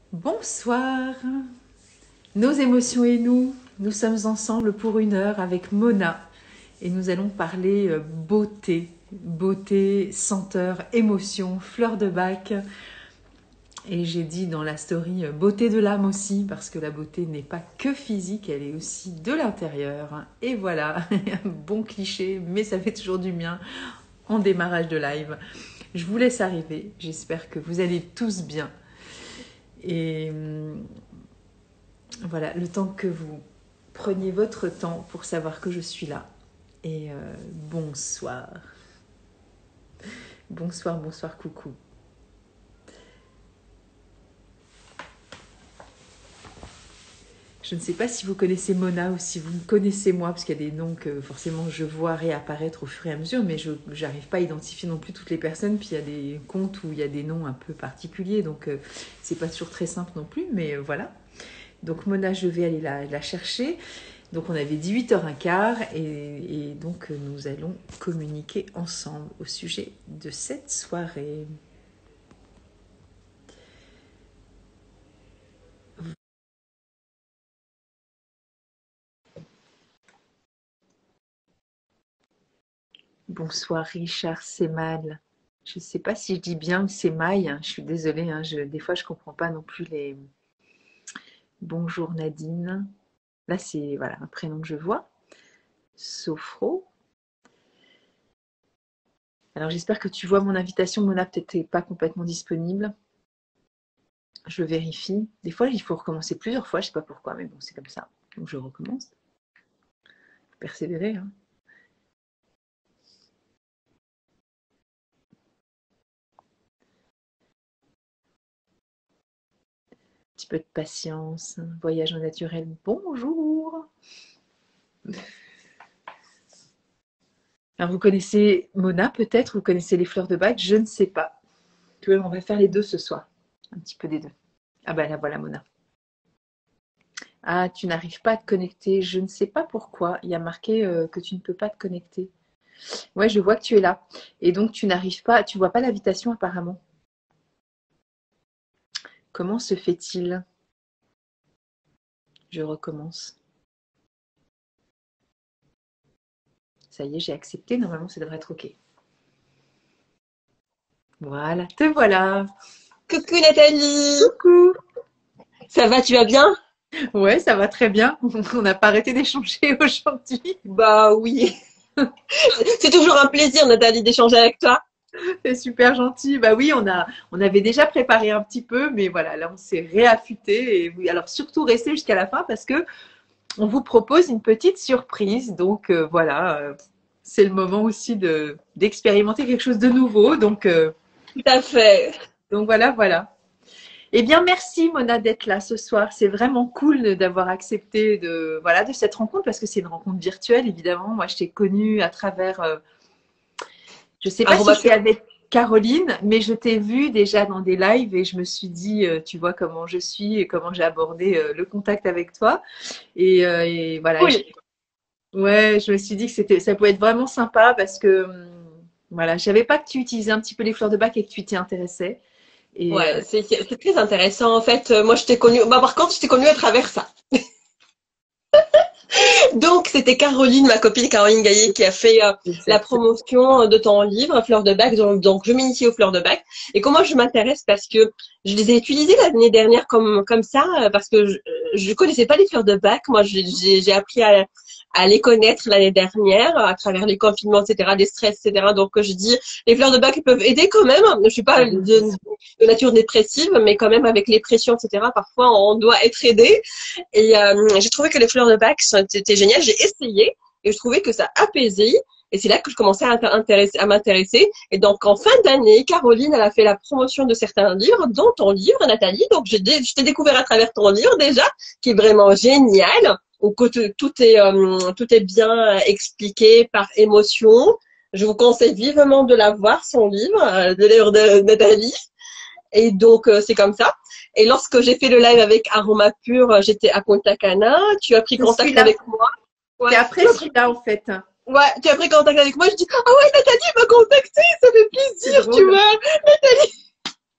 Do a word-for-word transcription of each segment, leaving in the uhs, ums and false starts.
Bonsoir, nos émotions et nous, nous sommes ensemble pour une heure avec Mona et nous allons parler euh, beauté, beauté, senteur, émotion, fleur de bac. Et j'ai dit dans la story euh, beauté de l'âme aussi, parce que la beauté n'est pas que physique, elle est aussi de l'intérieur. Et voilà, bon cliché, mais ça fait toujours du bien en démarrage de live. Je vous laisse arriver, j'espère que vous allez tous bien. Et hum, voilà, le temps que vous preniez votre temps pour savoir que je suis là. Et euh, bonsoir. Bonsoir, bonsoir, coucou. Je ne sais pas si vous connaissez Mona ou si vous me connaissez moi, parce qu'il y a des noms que forcément je vois réapparaître au fur et à mesure, mais je n'arrive pas à identifier non plus toutes les personnes. Puis il y a des comptes où il y a des noms un peu particuliers, donc euh, c'est pas toujours très simple non plus, mais euh, voilà. Donc Mona, je vais aller la, la chercher. Donc on avait dit huit heures quinze et, et donc nous allons communiquer ensemble au sujet de cette soirée. Bonsoir Richard, c'est mal. Je ne sais pas si je dis bien ou c'est Maï, hein, je suis désolée, hein, je, des fois je ne comprends pas non plus les... Bonjour Nadine. Là c'est voilà, un prénom que je vois. Sophro. Alors j'espère que tu vois mon invitation. Mona peut-être n'est pas complètement disponible. Je vérifie. Des fois il faut recommencer plusieurs fois, je ne sais pas pourquoi, mais bon c'est comme ça. Donc je recommence. Faut persévérer. Hein. Un petit peu de patience. Voyage au naturel. Bonjour. Alors vous connaissez Mona peut-être, vous connaissez les fleurs de bac, je ne sais pas. Tu vois, on va faire les deux ce soir. Un petit peu des deux. Ah ben là voilà Mona. Ah, tu n'arrives pas à te connecter. Je ne sais pas pourquoi. Il y a marqué euh, que tu ne peux pas te connecter. Ouais, je vois que tu es là. Et donc tu n'arrives pas, tu vois pas l'invitation apparemment. Comment se fait-il? Je recommence. Ça y est, j'ai accepté. Normalement, ça devrait être OK. Voilà, te voilà. Coucou Nathalie, Coucou. ça va, tu vas bien? Ouais, ça va très bien. On n'a pas arrêté d'échanger aujourd'hui. Bah oui, c'est toujours un plaisir Nathalie d'échanger avec toi. C'est super gentil. Bah oui, on a, on avait déjà préparé un petit peu, mais voilà, là on s'est réaffûté. Et oui, alors surtout restez jusqu'à la fin parce que on vous propose une petite surprise. Donc euh, voilà, euh, c'est le moment aussi de d'expérimenter quelque chose de nouveau. Donc euh, Tout à fait. donc voilà, voilà. Eh bien, merci Mona d'être là ce soir. C'est vraiment cool d'avoir accepté de voilà de cette rencontre parce que c'est une rencontre virtuelle évidemment. Moi, je t'ai connue à travers euh, je sais pas si Aroma c'est pur. avec Caroline, mais je t'ai vu déjà dans des lives et je me suis dit, euh, tu vois comment je suis et comment j'ai abordé euh, le contact avec toi. Et, euh, et voilà, Cool. je, ouais, je me suis dit que c'était, ça pouvait être vraiment sympa parce que hum, voilà, je savais pas que tu utilisais un petit peu les fleurs de bac et que tu t'y intéressais. Et euh, Ouais, c'est c'est très intéressant en fait. Euh, Moi je t'ai connue, bah par contre je t'ai connue à travers ça. Donc c'était Caroline, ma copine Caroline Gaillet qui a fait euh, la exact. promotion de ton livre Fleurs de bac. Donc, donc je m'initie aux fleurs de bac. Et comment je m'intéresse parce que je les ai utilisées l'année dernière comme comme ça euh, parce que je, je connaissais pas les fleurs de bac. Moi j'ai j'ai j'ai appris à à les connaître l'année dernière à travers les confinements, et cetera, des stress, et cetera. Donc je dis les fleurs de bac peuvent aider quand même. Je suis pas Ah oui, de, bien sûr. de nature dépressive, mais quand même avec les pressions, et cetera. Parfois on doit être aidé. Et euh, j'ai trouvé que les fleurs de bac c'était génial. J'ai essayé et je trouvais que ça apaisait. Et c'est là que je commençais à, à m'intéresser. Et donc, en fin d'année, Caroline, elle a fait la promotion de certains livres, dont ton livre, Nathalie. Donc, je t'ai découvert à travers ton livre déjà, qui est vraiment génial, où tout est, euh, tout est bien expliqué par émotion. Je vous conseille vivement de la voir, son livre, euh, de l'œuvre de Nathalie. Et donc, euh, c'est comme ça. Et lorsque j'ai fait le live avec Aroma Pur, j'étais à Punta Cana. Tu as pris C'est contact celui-là. avec moi. Ouais, C'est tu après as pris, celui-là en fait. ouais, tu as pris contact avec moi. Je dis, ah ouais, Nathalie m'a contacté, ça fait C'est plaisir, tu drôle. vois.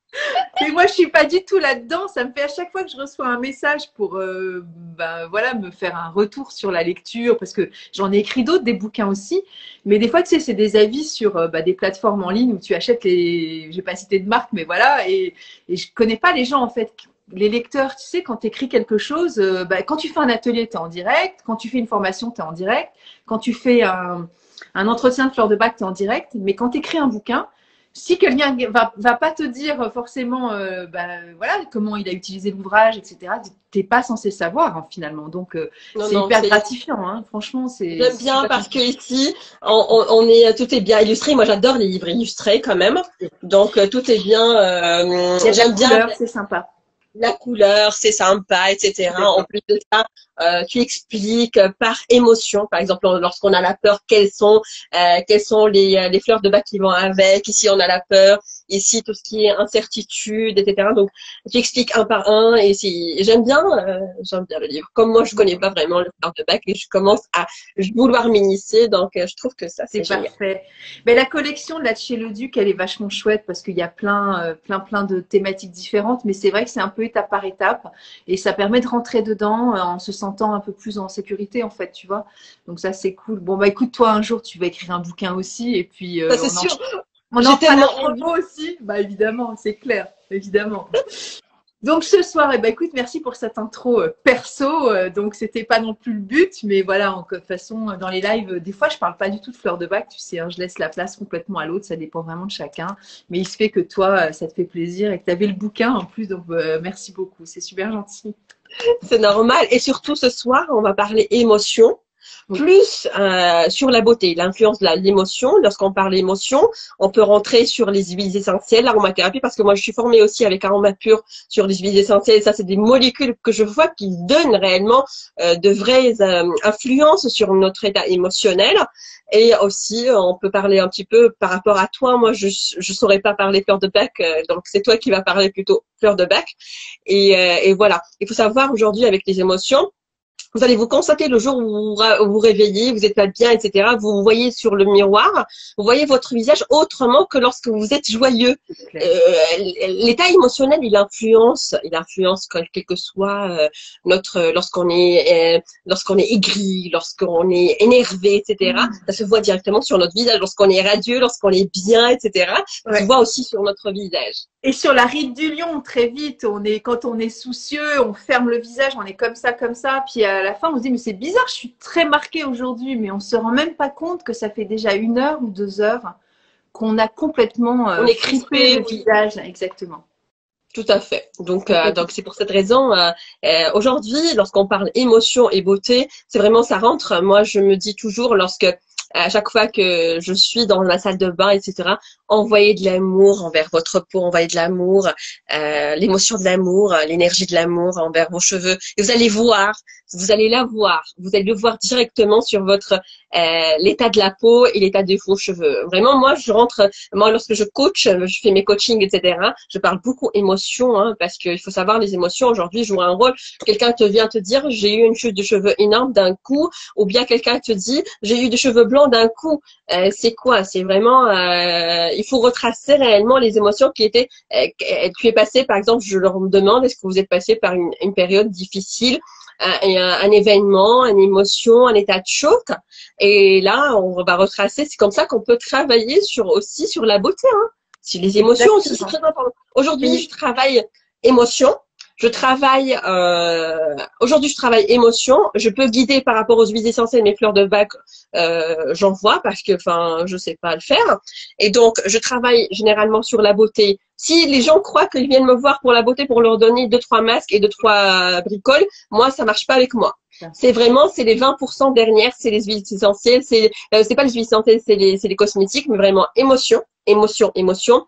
Mais moi, je suis pas du tout là-dedans. Ça me fait à chaque fois que je reçois un message pour, euh, ben, voilà, me faire un retour sur la lecture, parce que j'en ai écrit d'autres, des bouquins aussi. Mais des fois, tu sais, c'est des avis sur euh, bah, des plateformes en ligne où tu achètes les, j'ai pas cité de marque, mais voilà, et, et je connais pas les gens en fait. Les lecteurs, tu sais, quand tu écris quelque chose, euh, bah, quand tu fais un atelier, tu es en direct. Quand tu fais une formation, tu es en direct. Quand tu fais un, un entretien de fleur de bac, tu es en direct. Mais quand tu écris un bouquin, si quelqu'un va, va pas te dire forcément euh, bah, voilà, comment il a utilisé l'ouvrage, et cetera, t'es pas censé savoir hein, finalement. Donc euh, Non, c'est non, hyper c'est gratifiant. Hein. Franchement, c'est j'aime bien super parce que ici, on, on, on est tout est bien illustré. Moi, j'adore les livres illustrés quand même. Donc euh, tout est bien. Euh, Il y a de la j'aime bien couleur, c'est sympa. la couleur, c'est sympa, et cetera. En D'accord. plus de ça, euh, tu expliques euh, par émotion. Par exemple, lorsqu'on a la peur, quelles sont euh, quelles sont les, euh, les fleurs de bac qui vont avec. Ici, on a la peur. Ici, tout ce qui est incertitude, et cetera. Donc, tu expliques un par un. Et si j'aime bien, euh, j'aime bien le livre. Comme moi, je connais pas vraiment les fleurs de bac et je commence à vouloir m'initier. Donc, euh, je trouve que ça, c'est C'est génial. parfait. Mais la collection de la de chez Le Duc, elle est vachement chouette parce qu'il y a plein, euh, plein, plein de thématiques différentes. Mais c'est vrai que c'est un peu étape par étape et ça permet de rentrer dedans euh, en se sentant un peu plus en sécurité, en fait, tu vois. Donc ça, c'est cool. Bon, bah écoute, toi, un jour, tu vas écrire un bouquin aussi et puis Ça, euh, c'est on en, sûr. on J'ai en fera la tellement envie. promo aussi. Bah évidemment, c'est clair, évidemment. Donc ce soir, eh ben, écoute, merci pour cette intro euh, perso. Euh, donc c'était pas non plus le but, mais voilà, en de toute façon, euh, dans les lives, euh, des fois, je parle pas du tout de fleurs de bac, tu sais, hein, je laisse la place complètement à l'autre, ça dépend vraiment de chacun. Mais il se fait que toi, euh, ça te fait plaisir et que tu avais le bouquin en plus, donc euh, merci beaucoup, c'est super gentil. C'est normal. Et surtout, ce soir, on va parler émotion, Oui, plus euh, sur la beauté, l'influence de la- l'émotion. Lorsqu'on parle émotion, on peut rentrer sur les huiles essentielles, l'aromathérapie, parce que moi, je suis formée aussi avec Aroma Pur sur les huiles essentielles. Et ça, c'est des molécules que je vois qui donnent réellement euh, de vraies euh, influences sur notre état émotionnel. Et aussi, euh, on peut parler un petit peu par rapport à toi. Moi, je je saurais pas parler fleur de bac, euh, donc c'est toi qui vas parler plutôt fleur de bac. Et, euh, et voilà. Il faut savoir aujourd'hui avec les émotions, vous allez vous constater le jour où vous vous réveillez, vous êtes pas bien, et cetera. Vous vous voyez sur le miroir, vous voyez votre visage autrement que lorsque vous êtes joyeux. c'est clair. Euh, L'état émotionnel, il influence, il influence quel que soit euh, notre, lorsqu'on est, euh, lorsqu'on est aigri, lorsqu'on est énervé, et cetera. Mmh. Ça se voit directement sur notre visage, lorsqu'on est radieux, lorsqu'on est bien, et cetera. Ça se Ouais. voit aussi sur notre visage. Et sur la ride du lion, très vite, on est, quand on est soucieux, on ferme le visage, on est comme ça, comme ça. Puis à la fin, on se dit, mais c'est bizarre, je suis très marquée aujourd'hui, mais on se rend même pas compte que ça fait déjà une heure ou deux heures qu'on a complètement On euh, est fripé crispé, le oui. visage. Exactement. Tout à fait. Donc, euh, Complètement. donc c'est pour cette raison. Euh, euh, aujourd'hui, lorsqu'on parle émotion et beauté, c'est vraiment ça rentre. Moi, je me dis toujours, lorsque à chaque fois que je suis dans la salle de bain, et cetera, envoyez de l'amour envers votre peau, envoyez de l'amour, euh, l'émotion de l'amour, l'énergie de l'amour envers vos cheveux. Et vous allez voir, vous allez la voir, vous allez le voir directement sur votre euh, l'état de la peau et l'état de vos cheveux. Vraiment, moi, je rentre, moi, lorsque je coach, je fais mes coachings, et cetera, je parle beaucoup émotion, hein, parce qu'il faut savoir, les émotions aujourd'hui jouent un rôle. Quelqu'un te vient te dire, j'ai eu une chute de cheveux énorme d'un coup, ou bien quelqu'un te dit, j'ai eu des cheveux blancs d'un coup. Euh, c'est quoi? C'est vraiment, euh, il faut retracer réellement les émotions qui étaient, euh, tu es passé, par exemple, je leur demande, est-ce que vous êtes passé par une, une période difficile, un, un, un événement, une émotion, un état de choc? Et là, on va retracer. C'est comme ça qu'on peut travailler sur aussi sur la beauté, hein. Si les émotions aussi, c'est Exactement. très important. Aujourd'hui, Et je travaille émotion. Je travaille. Euh, aujourd'hui, je travaille émotion. Je peux guider par rapport aux huiles essentielles, mes fleurs de bac. Euh, j'en vois parce que, enfin, je sais pas le faire. Et donc, je travaille généralement sur la beauté. Si les gens croient qu'ils viennent me voir pour la beauté, pour leur donner deux trois masques et deux trois bricoles, moi, ça marche pas avec moi. C'est vraiment, c'est les vingt pour cent dernières, c'est les huiles essentielles, c'est, euh, c'est pas les huiles essentielles, c'est les, c'est les cosmétiques, mais vraiment émotion, émotion, émotion.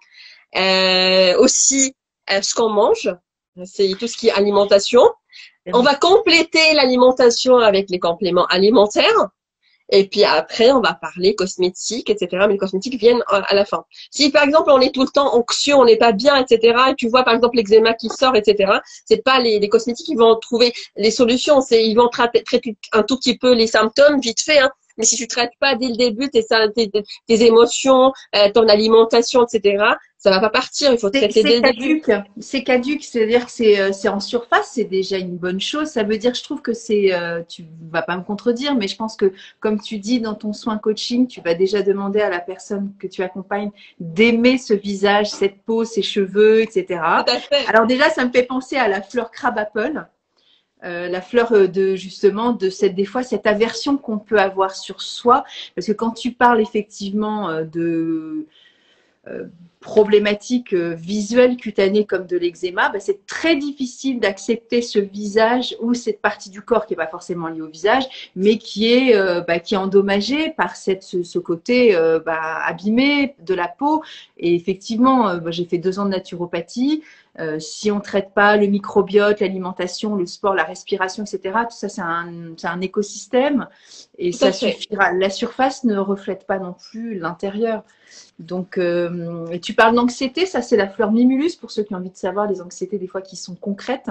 Euh, aussi, euh, ce qu'on mange, c'est tout ce qui est alimentation. On va compléter l'alimentation avec les compléments alimentaires. Et puis après, on va parler cosmétiques, et cetera. Mais les cosmétiques viennent à la fin. Si par exemple on est tout le temps anxieux, on n'est pas bien, et cetera. Et tu vois par exemple l'eczéma qui sort, et cetera. C'est pas les, les cosmétiques qui vont trouver les solutions. C'est ils vont traiter, traiter un tout petit peu les symptômes vite fait. Hein. Mais si tu traites pas dès le début tes, tes, tes émotions, euh, ton alimentation, et cetera, ça va pas partir. Il faut traiter dès le début. C'est caduque, c'est-à-dire que c'est c'est en surface, c'est déjà une bonne chose. Ça veut dire, je trouve que c'est, euh, tu vas pas me contredire, mais je pense que comme tu dis dans ton soin coaching, tu vas déjà demander à la personne que tu accompagnes d'aimer ce visage, cette peau, ses cheveux, et cetera. Tout à fait. Alors déjà, ça me fait penser à la fleur crabapple. Euh, la fleur de justement de cette des fois cette aversion qu'on peut avoir sur soi, parce que quand tu parles effectivement euh, de euh, problématiques euh, visuelles cutanées comme de l'eczéma, bah, c'est très difficile d'accepter ce visage ou cette partie du corps qui n'est pas forcément liée au visage, mais qui est euh, bah, qui est endommagée par cette ce, ce côté euh, bah, abîmé de la peau. Et effectivement, euh, bah, j'ai fait deux ans de naturopathie. Euh, si on ne traite pas le microbiote, l'alimentation, le sport, la respiration, et cetera, tout ça, c'est un, c'est un écosystème et ça suffira. La surface ne reflète pas non plus l'intérieur. Donc, euh, et tu parles d'anxiété, ça c'est la fleur mimulus pour ceux qui ont envie de savoir les anxiétés des fois qui sont concrètes.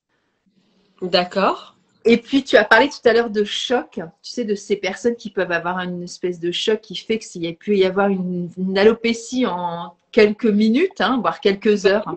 D'accord. Et puis tu as parlé tout à l'heure de choc, tu sais, de ces personnes qui peuvent avoir une espèce de choc qui fait que s'il y a pu y avoir une, une alopécie en quelques minutes, hein, voire quelques heures.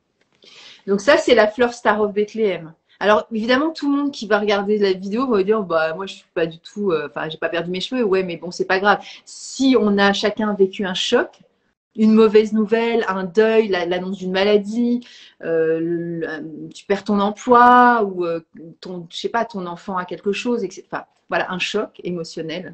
Donc ça, c'est la fleur Star of Bethlehem. Alors évidemment, tout le monde qui va regarder la vidéo va dire, bah moi je suis pas du tout, enfin euh, j'ai pas perdu mes cheveux, ouais, mais bon c'est pas grave. Si on a chacun vécu un choc, une mauvaise nouvelle, un deuil, l'annonce d'une maladie, euh, le, tu perds ton emploi ou euh, ton, je sais pas, ton enfant a quelque chose, et cetera. Enfin, voilà, un choc émotionnel.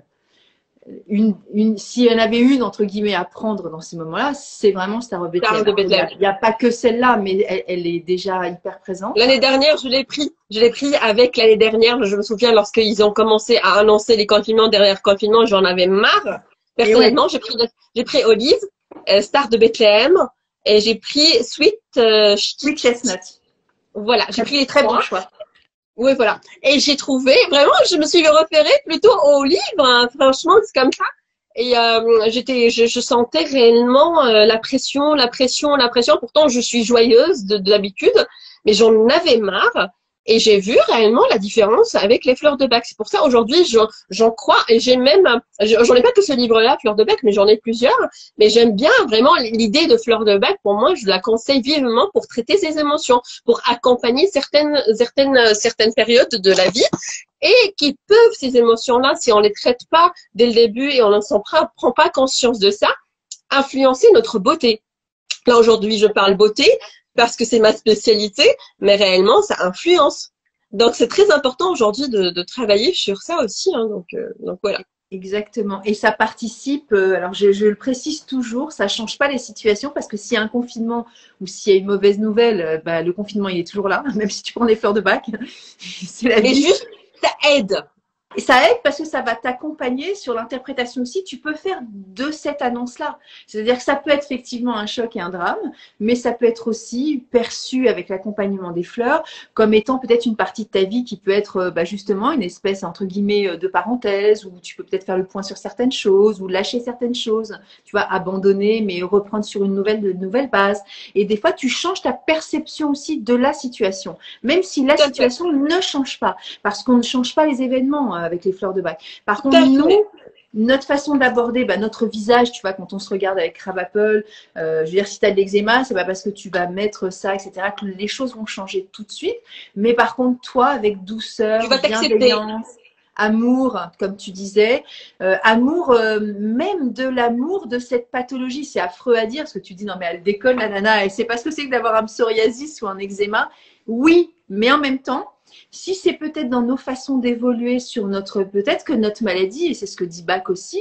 Une, une, s'il y en avait une, entre guillemets, à prendre dans ces moments-là, c'est vraiment Star of Bethlehem. Il n'y a, a pas que celle-là, mais elle, elle est déjà hyper présente. L'année dernière, je l'ai pris. Je l'ai pris avec l'année dernière. Je me souviens lorsqu'ils ont commencé à annoncer les confinements derrière confinement, j'en avais marre. Personnellement, ouais. j'ai pris, j'ai pris Olive, euh, Star de Bethlehem, et j'ai pris Sweet, euh, Sweet Chestnut. Voilà, j'ai pris les très trois. Bon choix. Oui, voilà. Et j'ai trouvé, vraiment, je me suis référée plutôt au livre, hein, franchement, c'est comme ça. Et euh, j'étais, je, je sentais réellement euh, la pression, la pression, la pression. Pourtant, je suis joyeuse de, de d'habitude, mais j'en avais marre. Et j'ai vu réellement la différence avec les fleurs de Bach. C'est pour ça aujourd'hui, j'en, j'en crois. Et j'ai même, j'en ai pas que ce livre-là, Fleurs de Bach, mais j'en ai plusieurs. Mais j'aime bien vraiment l'idée de Fleurs de Bach. Pour moi, je la conseille vivement pour traiter ses émotions, pour accompagner certaines, certaines, certaines périodes de la vie et qui peuvent, ces émotions-là, si on les traite pas dès le début et on ne s'en prend, prend pas conscience de ça, influencer notre beauté. Là, aujourd'hui, je parle beauté parce que c'est ma spécialité, mais réellement, ça influence. Donc, c'est très important aujourd'hui de, de travailler sur ça aussi. Hein, donc, euh, donc, voilà. Exactement. Et ça participe, euh, alors je, je le précise toujours, ça change pas les situations parce que s'il y a un confinement ou s'il y a une mauvaise nouvelle, euh, bah, le confinement, il est toujours là, même si tu prends des fleurs de Bach. C'est la mais vie. juste, ça aide. Et ça aide parce que ça va t'accompagner sur l'interprétation aussi. Tu peux faire de cette annonce-là. C'est-à-dire que ça peut être effectivement un choc et un drame, mais ça peut être aussi perçu avec l'accompagnement des fleurs comme étant peut-être une partie de ta vie qui peut être bah, justement une espèce, entre guillemets, de parenthèse, où tu peux peut-être faire le point sur certaines choses ou lâcher certaines choses. Tu vois, abandonner, mais reprendre sur une nouvelle, de nouvelle base. Et des fois, tu changes ta perception aussi de la situation, même si la situation ne change pas, parce qu'on ne change pas les événements avec les fleurs de Bach. Par contre, nous, notre façon d'aborder bah, notre visage, tu vois, quand on se regarde avec Crabapple, euh, je veux dire, si tu as de l'eczéma, c'est pas parce que tu vas mettre ça, et cetera, que les choses vont changer tout de suite. Mais par contre, toi, avec douceur, bienveillance, amour, comme tu disais, euh, amour, euh, même de l'amour de cette pathologie. C'est affreux à dire, parce que tu dis, non mais elle déconne, la nana, et c'est pas ce que c'est que d'avoir un psoriasis ou un eczéma. Oui, mais en même temps, si c'est peut-être dans nos façons d'évoluer sur notre, peut-être que notre maladie, et c'est ce que dit Bach aussi,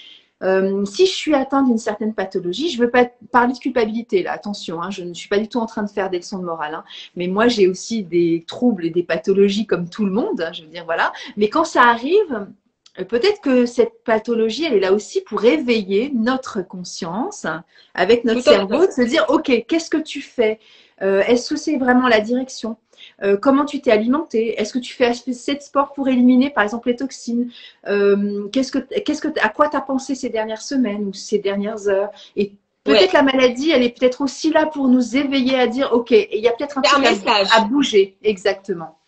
euh, si je suis atteinte d'une certaine pathologie, je ne veux pas parler de culpabilité là, attention, hein, je ne suis pas du tout en train de faire des leçons de morale, hein, mais moi j'ai aussi des troubles et des pathologies comme tout le monde, hein, je veux dire voilà, mais quand ça arrive, peut-être que cette pathologie, elle est là aussi pour éveiller notre conscience avec notre cerveau, de se dire, ok, qu'est-ce que tu fais, euh, est-ce que c'est vraiment la direction? Euh, comment tu t'es alimenté? Est-ce que tu fais assez de sport pour éliminer, par exemple, les toxines? euh, qu'est-ce que, qu'est-ce que, à quoi tu as pensé ces dernières semaines ou ces dernières heures? Et peut-être ouais. La maladie, elle est peut-être aussi là pour nous éveiller à dire, ok, il y a peut-être un truc un message à, à bouger. Exactement.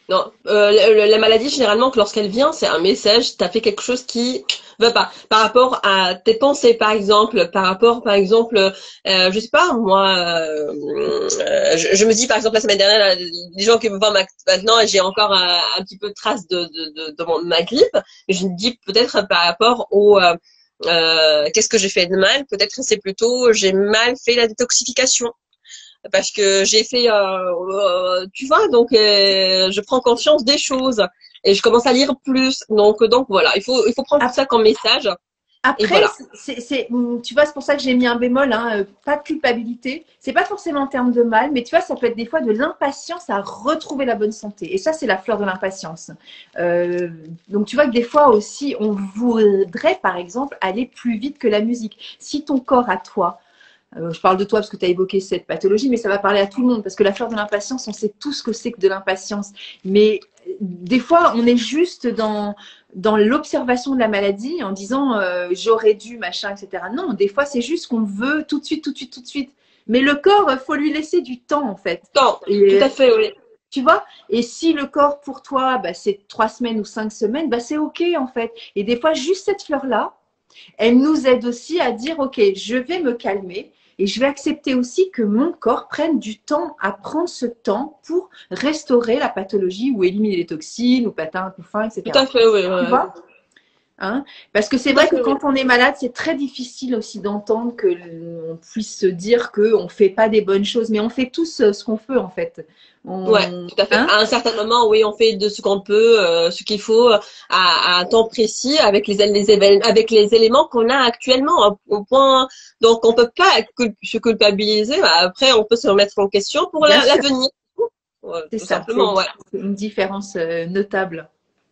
Non, euh, la, la maladie, généralement, que lorsqu'elle vient, c'est un message, t'as fait quelque chose qui va pas. Par rapport à tes pensées, par exemple, par rapport, par exemple, euh, je sais pas, moi, euh, euh, je, je me dis, par exemple, la semaine dernière, les gens qui me voient maintenant, j'ai encore un, un petit peu de traces de, de, de, de, mon, de ma grippe, mais je me dis peut-être par rapport au... Euh, euh, qu'est-ce que j'ai fait de mal? Peut-être que c'est plutôt, j'ai mal fait la détoxification. Parce que j'ai fait, euh, euh, tu vois, donc euh, je prends conscience des choses et je commence à lire plus. Donc, donc voilà, il faut, il faut prendre tout ça comme message. Et Après, voilà. c'est, c'est, tu vois, c'est pour ça que j'ai mis un bémol, hein, euh, pas de culpabilité. C'est pas forcément en termes de mal, mais tu vois, ça peut être des fois de l'impatience à retrouver la bonne santé. Et ça, c'est la fleur de l'impatience. Euh, donc, tu vois que des fois aussi, on voudrait, par exemple, aller plus vite que la musique. Si ton corps à toi, euh, je parle de toi parce que tu as évoqué cette pathologie, mais ça va parler à tout le monde parce que la fleur de l'impatience, on sait tout ce que c'est que de l'impatience. Mais des fois, on est juste dans, dans l'observation de la maladie en disant euh, j'aurais dû, machin, et cetera. Non, des fois, c'est juste qu'on veut tout de suite, tout de suite, tout de suite. Mais le corps, il faut lui laisser du temps, en fait. Non, Et, tout à fait, oui. tu vois, et si le corps pour toi, bah, c'est trois semaines ou cinq semaines, bah, c'est OK, en fait. Et des fois, juste cette fleur-là, elle nous aide aussi à dire, OK, je vais me calmer et je vais accepter aussi que mon corps prenne du temps à prendre ce temps pour restaurer la pathologie ou éliminer les toxines ou patins, couffins, Tout et cetera. à fait, oui. Tu Ouais. vois, hein? Parce que c'est Tout à vrai que fait, oui. quand on est malade, c'est très difficile aussi d'entendre que on puisse se dire qu'on ne fait pas des bonnes choses, mais on fait tous ce qu'on peut en fait. Ouais, On... tout à fait. Hein? À un certain moment, oui, on fait de ce qu'on peut, euh, ce qu'il faut, à, à un temps précis, avec les, les événements, avec les éléments qu'on a actuellement. Au point, donc on peut pas cul- se culpabiliser. Après, on peut se remettre en question pour Bien sûr, l'avenir. Ouais, c'est tout ça. C'est simplement, ouais. une différence euh, notable.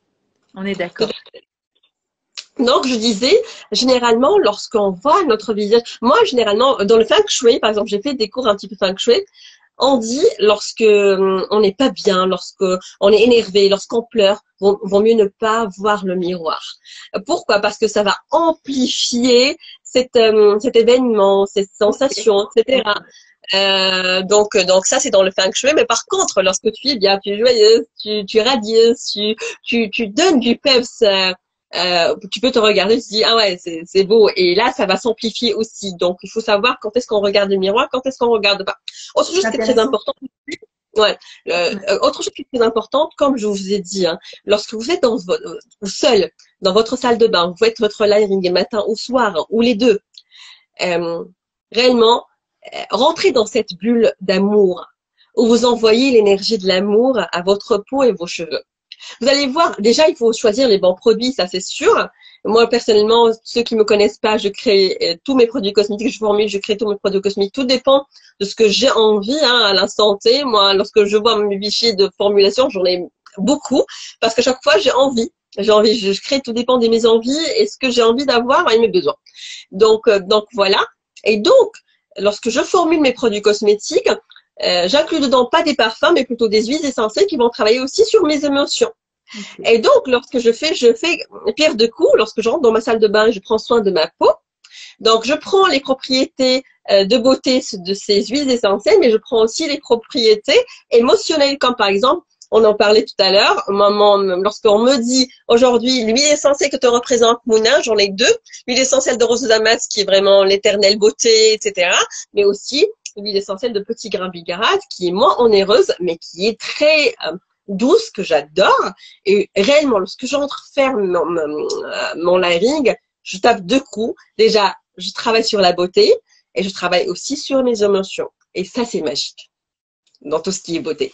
On est Tout d'accord. à- Donc, je disais, généralement, lorsqu'on voit notre visage, moi, généralement, dans le feng shui, par exemple, j'ai fait des cours un petit peu feng shui. On dit, lorsque hum, on n'est pas bien, lorsque on est énervé, lorsqu'on pleure, vaut, vaut mieux ne pas voir le miroir. Pourquoi? Parce que ça va amplifier cet, euh, cet événement, cette Ok. sensation, et cetera. Euh, donc, donc ça, c'est dans le feng shui. Mais par contre, lorsque tu es bien, tu es joyeuse, tu, tu es radieuse, tu, tu, tu donnes du peps, euh, euh, tu peux te regarder, tu te dis, ah ouais, c'est, c'est beau. Et là, ça va s'amplifier aussi. Donc, il faut savoir quand est-ce qu'on regarde le miroir, quand est-ce qu'on regarde pas. Autre chose C'est qui est très intéressant. importante, ouais, euh, euh, autre chose qui est très importante, comme je vous ai dit, hein, lorsque vous êtes dans votre, seul, dans votre salle de bain, vous faites votre layering matin ou soir, hein, ou les deux, euh, réellement, euh, rentrez dans cette bulle d'amour où vous envoyez l'énergie de l'amour à votre peau et vos cheveux. Vous allez voir, déjà, il faut choisir les bons produits, ça c'est sûr. Moi, personnellement, ceux qui me connaissent pas, je crée euh, tous mes produits cosmétiques, je formule, je crée tous mes produits cosmétiques. Tout dépend de ce que j'ai envie hein, à l'instant T. Moi, lorsque je vois mes fichiers de formulation, j'en ai beaucoup parce qu'à chaque fois, j'ai envie. J'ai envie, je, je crée, tout dépend de mes envies et ce que j'ai envie d'avoir et mes besoins. Donc, euh, donc voilà. Et donc, lorsque je formule mes produits cosmétiques, euh, j'inclus dedans pas des parfums, mais plutôt des huiles essentielles qui vont travailler aussi sur mes émotions. Ok. Et donc, lorsque je fais, je fais pierre de coups, lorsque je rentre dans ma salle de bain, je prends soin de ma peau. Donc, je prends les propriétés euh, de beauté de ces huiles essentielles, mais je prends aussi les propriétés émotionnelles, comme par exemple, on en parlait tout à l'heure, lorsqu'on me dit aujourd'hui l'huile essentielle que te représente Mouna, j'en ai deux. L'huile essentielle de rose de Damas, qui est vraiment l'éternelle beauté, et cetera. Mais aussi l'huile essentielle de petit grain bigarade, qui est moins onéreuse, mais qui est très euh, douce, que j'adore. Et réellement, lorsque je rentre faire mon, mon, mon layering, je tape deux coups. Déjà, je travaille sur la beauté et je travaille aussi sur mes émotions. Et ça, c'est magique dans tout ce qui est beauté.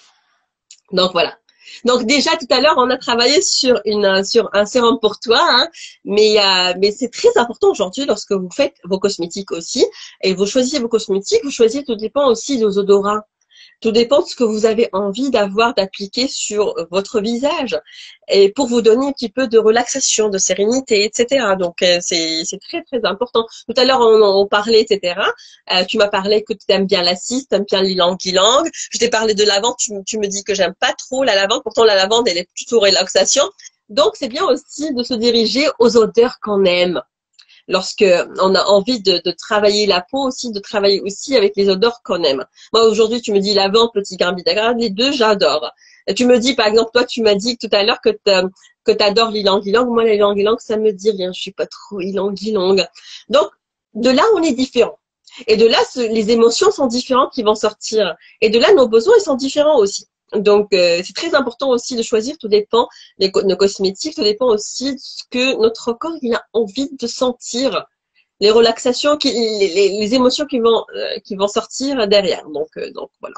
Donc voilà. Donc déjà tout à l'heure on a travaillé sur une sur un sérum pour toi, hein, mais euh, mais c'est très important aujourd'hui lorsque vous faites vos cosmétiques aussi et vous choisissez vos cosmétiques, vous choisissez, tout dépend aussi des odorants. Tout dépend de ce que vous avez envie d'avoir, d'appliquer sur votre visage et pour vous donner un petit peu de relaxation, de sérénité, et cetera. Donc, euh, c'est très, très important. Tout à l'heure, on, on parlait, et cetera. Euh, tu m'as parlé que tu aimes bien la cisse, tu aimes bien l'ilang-ilang. Je t'ai parlé de lavande, tu, tu me dis que j'aime pas trop la lavande. Pourtant, la lavande, elle est plutôt relaxation. Donc, c'est bien aussi de se diriger aux odeurs qu'on aime. Lorsque on a envie de, de travailler la peau aussi, de travailler aussi avec les odeurs qu'on aime. Moi aujourd'hui, tu me dis lavande, petit grain bidagrade, les deux j'adore. Tu me dis, par exemple, toi, tu m'as dit tout à l'heure que tu que t'adores l'ilang-ilang. Moi, l'ilang-ilang, ça me dit rien. Je suis pas trop ilang-ilang. Donc, de là, on est différents. Et de là, ce, les émotions sont différentes qui vont sortir. Et de là, nos besoins, ils sont différents aussi. Donc, euh, c'est très important aussi de choisir. Tout dépend des nos cosmétiques. Tout dépend aussi de ce que notre corps, il a envie de sentir. Les relaxations, qui, les, les, les émotions qui vont, euh, qui vont sortir derrière. Donc, euh, donc voilà.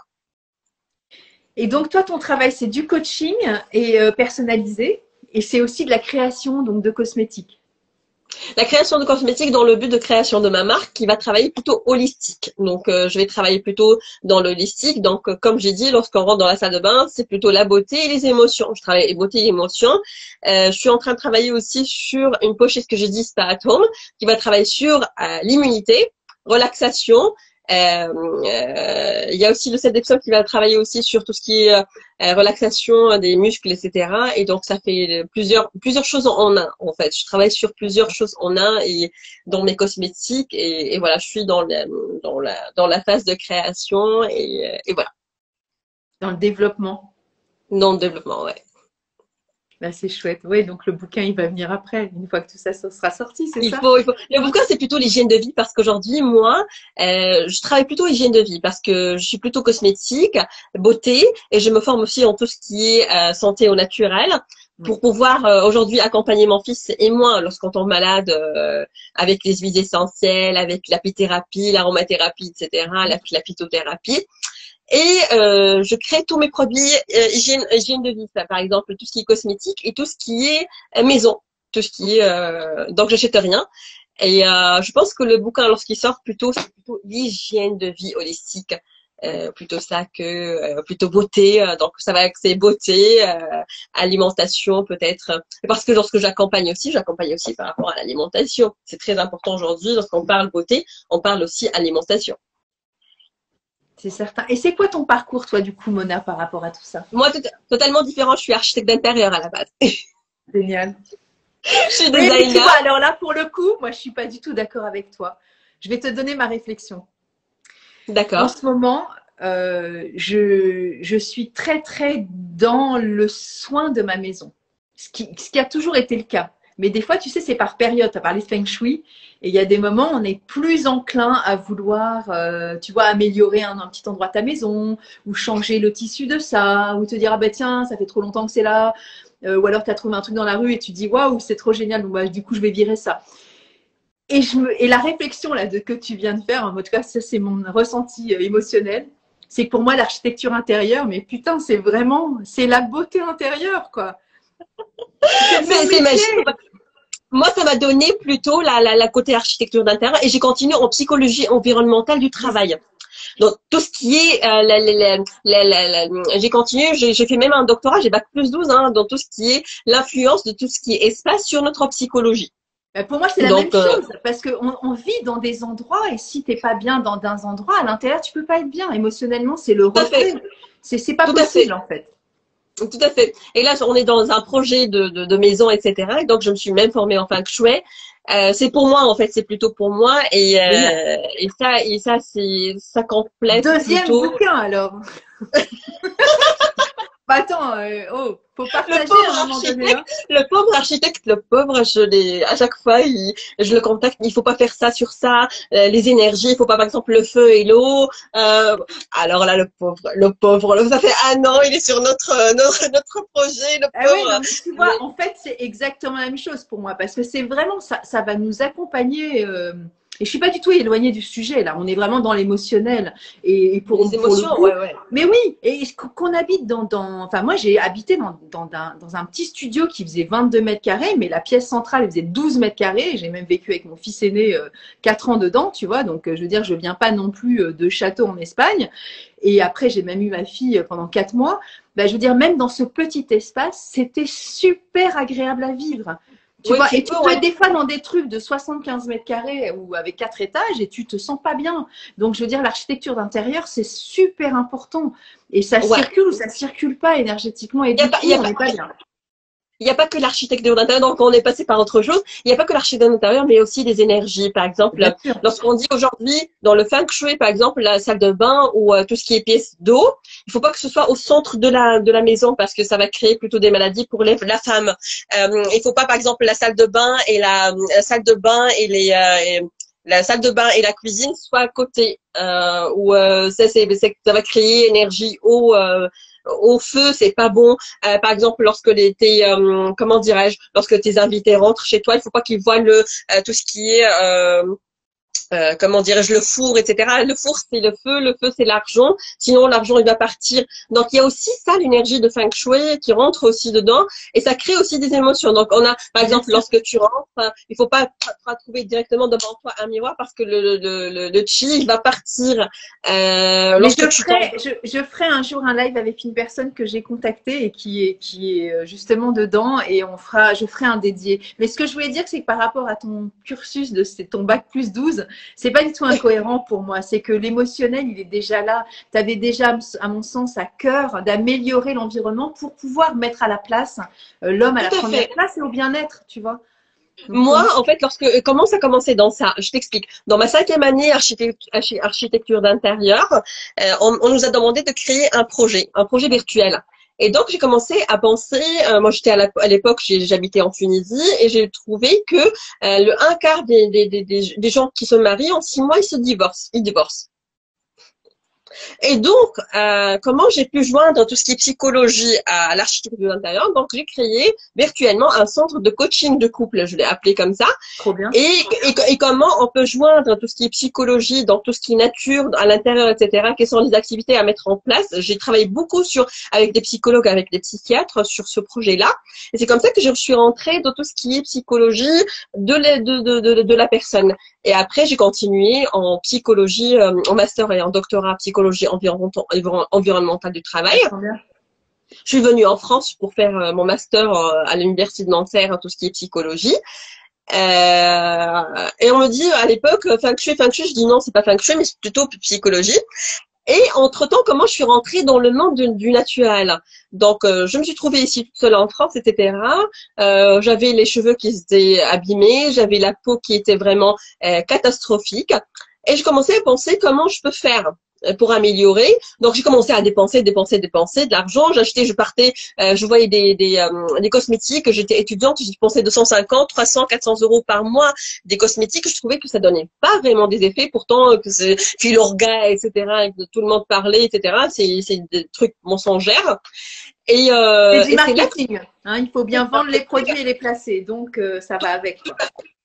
Et donc, toi, ton travail, c'est du coaching et euh, personnalisé. Et c'est aussi de la création donc, de cosmétiques. La création de cosmétiques dans le but de création de ma marque qui va travailler plutôt holistique. Donc, euh, je vais travailler plutôt dans le holistique. Donc, euh, comme j'ai dit, lorsqu'on rentre dans la salle de bain, c'est plutôt la beauté et les émotions. Je travaille les beauté et les émotions. Euh, je suis en train de travailler aussi sur une pochette que j'ai dit Spa at Home qui va travailler sur euh, l'immunité, relaxation. Euh, euh, il y a aussi le set d'Epsom qui va travailler aussi sur tout ce qui est euh, relaxation des muscles, et cetera. Et donc ça fait plusieurs plusieurs choses en un en fait. Je travaille sur plusieurs choses en un et dans mes cosmétiques et, et voilà, je suis dans la dans la dans la phase de création et, et voilà. Dans le développement. Dans le développement, ouais. Là, c'est chouette. Oui, donc le bouquin, il va venir après, une fois que tout ça sera sorti, c'est ça? Il faut, il faut. Le bouquin, c'est plutôt l'hygiène de vie parce qu'aujourd'hui, moi, euh, je travaille plutôt hygiène de vie parce que je suis plutôt cosmétique, beauté et je me forme aussi en tout ce qui est euh, santé au naturel pour pouvoir euh, aujourd'hui accompagner mon fils et moi lorsqu'on tombe malade euh, avec les huiles essentielles, avec l'apithérapie, l'aromathérapie, et cetera, la, la phytothérapie. Et euh, je crée tous mes produits euh, hygiène, hygiène de vie, ça, par exemple tout ce qui est cosmétique et tout ce qui est euh, maison, tout ce qui est euh, donc j'achète rien. Et euh, je pense que le bouquin lorsqu'il sort plutôt c'est plutôt l'hygiène de vie holistique, euh, plutôt ça que euh, plutôt beauté. Euh, donc ça va axer beauté, euh, alimentation peut-être. Parce que lorsque j'accompagne aussi, j'accompagne aussi par rapport à l'alimentation. C'est très important aujourd'hui lorsqu'on parle beauté, on parle aussi alimentation. C'est certain. Et c'est quoi ton parcours, toi, du coup, Mona, par rapport à tout ça? Moi, tout, totalement différent. Je suis architecte d'intérieur à la base. Génial. Je suis Mais, mais tu vois, designer. alors là, pour le coup, moi, je suis pas du tout d'accord avec toi. Je vais te donner ma réflexion. En D'accord. ce moment, euh, je, je suis très, très dans le soin de ma maison. Ce qui, ce qui a toujours été le cas. Mais des fois, tu sais, c'est par période. Tu as parlé de Feng Shui. Et il y a des moments où on est plus enclin à vouloir, euh, tu vois, améliorer un, un petit endroit de ta maison, ou changer le tissu de ça, ou te dire, ah ben tiens, ça fait trop longtemps que c'est là. Euh, ou alors, tu as trouvé un truc dans la rue et tu dis, waouh, c'est trop génial. Donc, bah, du coup, je vais virer ça. Et, je me, et la réflexion là, de, que tu viens de faire, en tout cas, ça, c'est mon ressenti euh, émotionnel. C'est que pour moi, l'architecture intérieure, mais putain, c'est vraiment, c'est la beauté intérieure, quoi. C'est c'est magique. Moi, ça m'a donné plutôt la, la, la côté architecture d'intérieur et j'ai continué en psychologie environnementale du travail. Donc, tout ce qui est, euh, la, la, la, la, la, j'ai continué, j'ai fait même un doctorat, j'ai bac plus douze, hein, dans tout ce qui est l'influence de tout ce qui est espace sur notre psychologie. Pour moi, c'est la Donc, même euh, chose parce qu'on on vit dans des endroits et si tu n'es pas bien dans un endroit, à l'intérieur, tu peux pas être bien. Émotionnellement, c'est le reflet. C'est pas tout possible, en fait. Tout à fait. Et là, on est dans un projet de, de, de maison, et cetera. Et donc, je me suis même formée en feng shui. Euh, c'est pour moi, en fait, c'est plutôt pour moi. Et, euh, et ça, et ça, c'est, ça complète Deuxième plutôt. bouquin, alors. Bah attends, euh, oh, faut partager Le pauvre à un moment donné. Hein. architecte, le pauvre architecte, le pauvre, je l'ai, à chaque fois, il, je le contacte, il faut pas faire ça sur ça, euh, les énergies, il faut pas, par exemple, le feu et l'eau. Euh, alors là, le pauvre, le pauvre, ça fait un an, il est sur notre, notre, notre projet, le Ah pauvre. oui, non, mais tu vois, en fait, c'est exactement la même chose pour moi parce que c'est vraiment ça, ça va nous accompagner. Euh, et je suis pas du tout éloignée du sujet là. On est vraiment dans l'émotionnel et, et pour Les pour émotions, le coup, ouais, ouais. mais oui, et qu'on habite dans, dans, enfin moi j'ai habité dans, dans, un, dans un petit studio qui faisait vingt-deux mètres carrés, mais la pièce centrale elle faisait douze mètres carrés. J'ai même vécu avec mon fils aîné euh, quatre ans dedans, tu vois. Donc euh, je veux dire, je viens pas non plus euh, de château en Espagne. Et après j'ai même eu ma fille euh, pendant quatre mois. Ben, je veux dire, même dans ce petit espace, c'était super agréable à vivre. Tu Oui, vois, tu et tu peux, peux ouais. être des fois dans des trucs de soixante-quinze mètres carrés ou avec quatre étages et tu te sens pas bien. Donc, je veux dire, l'architecture d'intérieur, c'est super important. Et ça Ouais. circule ou ça circule pas énergétiquement et Y a du pas, coup, y a on pas, n'est pas bien. Il n'y a pas que l'architecture d'intérieur, donc on est passé par autre chose. Il n'y a pas que l'architecture d'intérieur, mais aussi des énergies. Par exemple, lorsqu'on dit aujourd'hui, dans le feng shui, par exemple, la salle de bain ou euh, tout ce qui est pièce d'eau, il faut pas que ce soit au centre de la de la maison parce que ça va créer plutôt des maladies pour les, la femme. Euh, il faut pas, par exemple, la salle de bain et la, la salle de bain et les euh, et, la salle de bain et la cuisine soient à côté. Euh, ou euh, ça, c'est, ça va créer énergie eau. Euh, au feu, c'est pas bon. Euh, par exemple, lorsque les, tes, euh, comment dirais-je, lorsque tes invités rentrent chez toi, il faut pas qu'ils voient le euh, tout ce qui est euh, euh, comment dirais-je, le four, et cetera. Le four, c'est le feu, le feu, c'est l'argent. Sinon, l'argent, il va partir. Donc, il y a aussi ça, l'énergie de Feng Shui qui rentre aussi dedans et ça crée aussi des émotions. Donc, on a, par exemple, lorsque tu rentres, il faut pas te trouver directement devant toi un miroir parce que le, le, le, le chi, il va partir. Euh, Mais je ferai, je, je ferai un jour un live avec une personne que j'ai contactée et qui est, qui est justement dedans et on fera, je ferai un dédié. Mais ce que je voulais dire, c'est que par rapport à ton cursus de ton bac plus douze, c'est pas du tout incohérent pour moi. C'est que l'émotionnel, il est déjà là. Tu avais déjà, à mon sens, à cœur d'améliorer l'environnement pour pouvoir mettre à la place euh, l'homme à la première place et au bien-être, tu vois. Donc, moi, en fait, lorsque comment ça a commencé dans ça, je t'explique. Dans ma cinquième année architecture, architecture d'intérieur, euh, on, on nous a demandé de créer un projet, un projet virtuel. Et donc, j'ai commencé à penser, euh, moi j'étais à l'époque, j'habitais en Tunisie, et j'ai trouvé que euh, le un quart des, des, des, des gens qui se marient, en six mois, ils se divorcent. Ils divorcent. Et donc, euh, comment j'ai pu joindre tout ce qui est psychologie à l'architecture de l'intérieur? Donc, j'ai créé virtuellement un centre de coaching de couple, je l'ai appelé comme ça. Trop bien. Et, et, et comment on peut joindre tout ce qui est psychologie, dans tout ce qui est nature, à l'intérieur, et cetera. Quelles sont les activités à mettre en place? J'ai travaillé beaucoup sur avec des psychologues, avec des psychiatres sur ce projet-là. Et c'est comme ça que je suis rentrée dans tout ce qui est psychologie de, la, de, de, de, de la personne. Et après, j'ai continué en psychologie, euh, en master et en doctorat psychologie environnementale du travail. Je suis venue en France pour faire euh, mon master euh, à l'université de Nanterre, tout ce qui est psychologie. Euh, et on me dit à l'époque, Feng Shui, Feng Shui, je dis non, c'est pas Feng Shui, mais c'est plutôt psychologie. Et entre-temps, comment je suis rentrée dans le monde du, du naturel. Donc, euh, je me suis trouvée ici toute seule en France, et cetera. Euh, j'avais les cheveux qui étaient abîmés, j'avais la peau qui était vraiment euh, catastrophique. Et je commençais à penser comment je peux faire pour améliorer. Donc, j'ai commencé à dépenser, dépenser, dépenser de l'argent. J'achetais, je partais, euh, je voyais des, des, euh, des cosmétiques. J'étais étudiante, j'ai dépensé deux cent cinquante, trois cents, quatre cents euros par mois des cosmétiques. Je trouvais que ça donnait pas vraiment des effets. Pourtant, que c'est Filorga, et cetera, et que tout le monde parlait, et cetera. C'est, c'est des trucs mensongères. Et, euh, c'est du marketing. Que... Hein, il faut bien vendre les produits et les placer. Donc, euh, ça va avec. Quoi.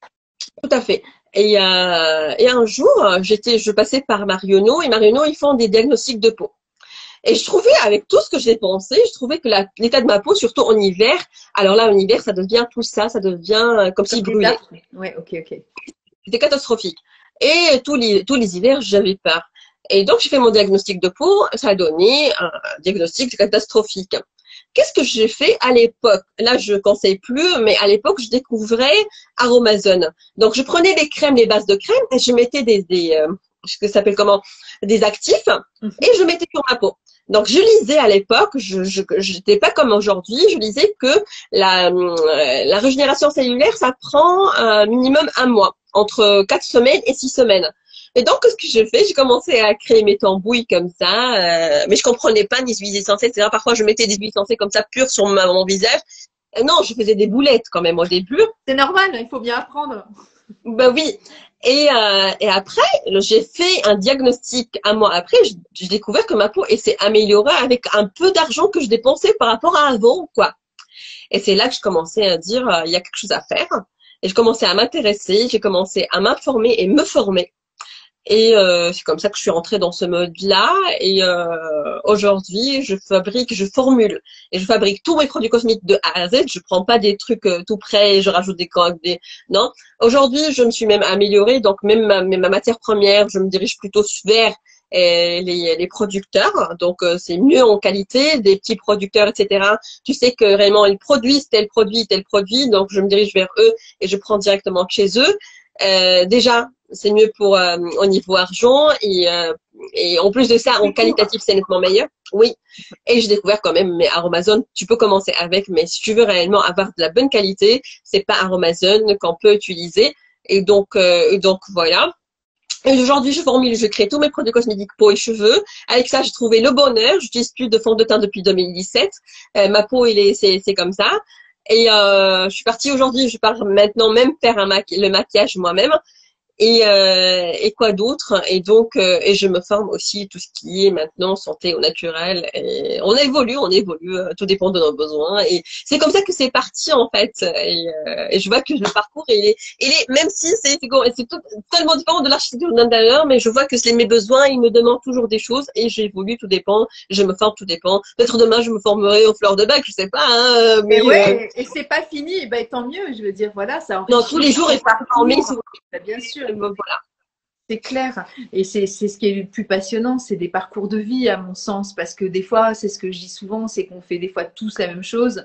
Tout à fait. Et, euh, et un jour, j'étais, je passais par Marionneau et Marionneau, ils font des diagnostics de peau. Et je trouvais, avec tout ce que j'ai pensé, je trouvais que l'état de ma peau, surtout en hiver, alors là, en hiver, ça devient tout ça, ça devient comme s'il brûlait. Ouais, ok, ok. C'était catastrophique. Et tous les, tous les hivers, j'avais peur. Et donc, j'ai fait mon diagnostic de peau, ça a donné un diagnostic catastrophique. Qu'est-ce que j'ai fait à l'époque? Là, je ne conseille plus, mais à l'époque, je découvrais Aromazone. Donc, je prenais les crèmes, les bases de crème, et je mettais des, des euh, ce que ça s'appelle comment, des actifs, mm-hmm. et je mettais sur ma peau. Donc, je lisais à l'époque, je n'étais pas comme aujourd'hui, je lisais que la, euh, la régénération cellulaire, ça prend un minimum un mois, entre quatre semaines et six semaines. Et donc, ce que j'ai fait, j'ai commencé à créer mes tambouilles comme ça, euh, mais je comprenais pas ni huiles essentielles, et cetera. Parfois, je mettais des huiles essentielles comme ça, pures sur ma, mon visage. Euh, non, je faisais des boulettes quand même au début. C'est normal, il faut bien apprendre. Ben oui. Et, euh, et après, j'ai fait un diagnostic un mois après, j'ai découvert que ma peau s'est améliorée avec un peu d'argent que je dépensais par rapport à avant, quoi. Et c'est là que je commençais à dire, euh, il y a quelque chose à faire. Et je commençais à m'intéresser, j'ai commencé à m'informer et me former. Et euh, c'est comme ça que je suis rentrée dans ce mode-là. Et euh, aujourd'hui, je fabrique, je formule et je fabrique tous mes produits cosmétiques de A à Z. Je prends pas des trucs euh, tout prêts et je rajoute des coques, des non. Aujourd'hui, je me suis même améliorée. Donc même ma, ma matière première, je me dirige plutôt vers euh, les, les producteurs. Donc euh, c'est mieux en qualité, des petits producteurs, et cetera. Tu sais que réellement ils produisent tel produit, tel produit. Donc je me dirige vers eux et je prends directement chez eux. Euh, déjà, c'est mieux pour euh, au niveau argent et euh, et en plus de ça, en qualitatif, c'est nettement meilleur. Oui. Et j'ai découvert quand même, mais Aromazone, tu peux commencer avec, mais si tu veux réellement avoir de la bonne qualité, c'est pas Aromazone qu'on peut utiliser. Et donc, euh, donc voilà. Et aujourd'hui, je formule, je crée tous mes produits cosmétiques peau et cheveux. Avec ça, j'ai trouvé le bonheur. J'utilise plus de fond de teint depuis deux mille dix-sept. Euh, ma peau, il est, c'est, c'est comme ça. Et euh, je suis partie aujourd'hui, je pars maintenant même faire un maqui le maquillage moi-même. Et, euh, et quoi d'autre? Et donc, euh, et je me forme aussi tout ce qui est maintenant santé au naturel. Et on évolue, on évolue, euh, tout dépend de nos besoins. Et c'est comme ça que c'est parti en fait. Et, euh, et je vois que le parcours, il est, il est même si c'est c'est tout- tellement différent de l'architecture d'intérieur, mais je vois que c'est mes besoins, ils me demandent toujours des choses et j'évolue, tout dépend. Je me forme, tout dépend. Peut-être demain, je me formerai aux fleurs de bac, je sais pas. Hein, mais Et euh, ouais, et c'est pas fini, et ben tant mieux, je veux dire, voilà, ça non, enrichit tous les jours, il ton faut se former. parcours. Ben, bien sûr, Voilà. c'est clair. Et c'est c'est ce qui est le plus passionnant, c'est des parcours de vie, à mon sens, parce que des fois, c'est ce que je dis souvent, c'est qu'on fait des fois tous la même chose,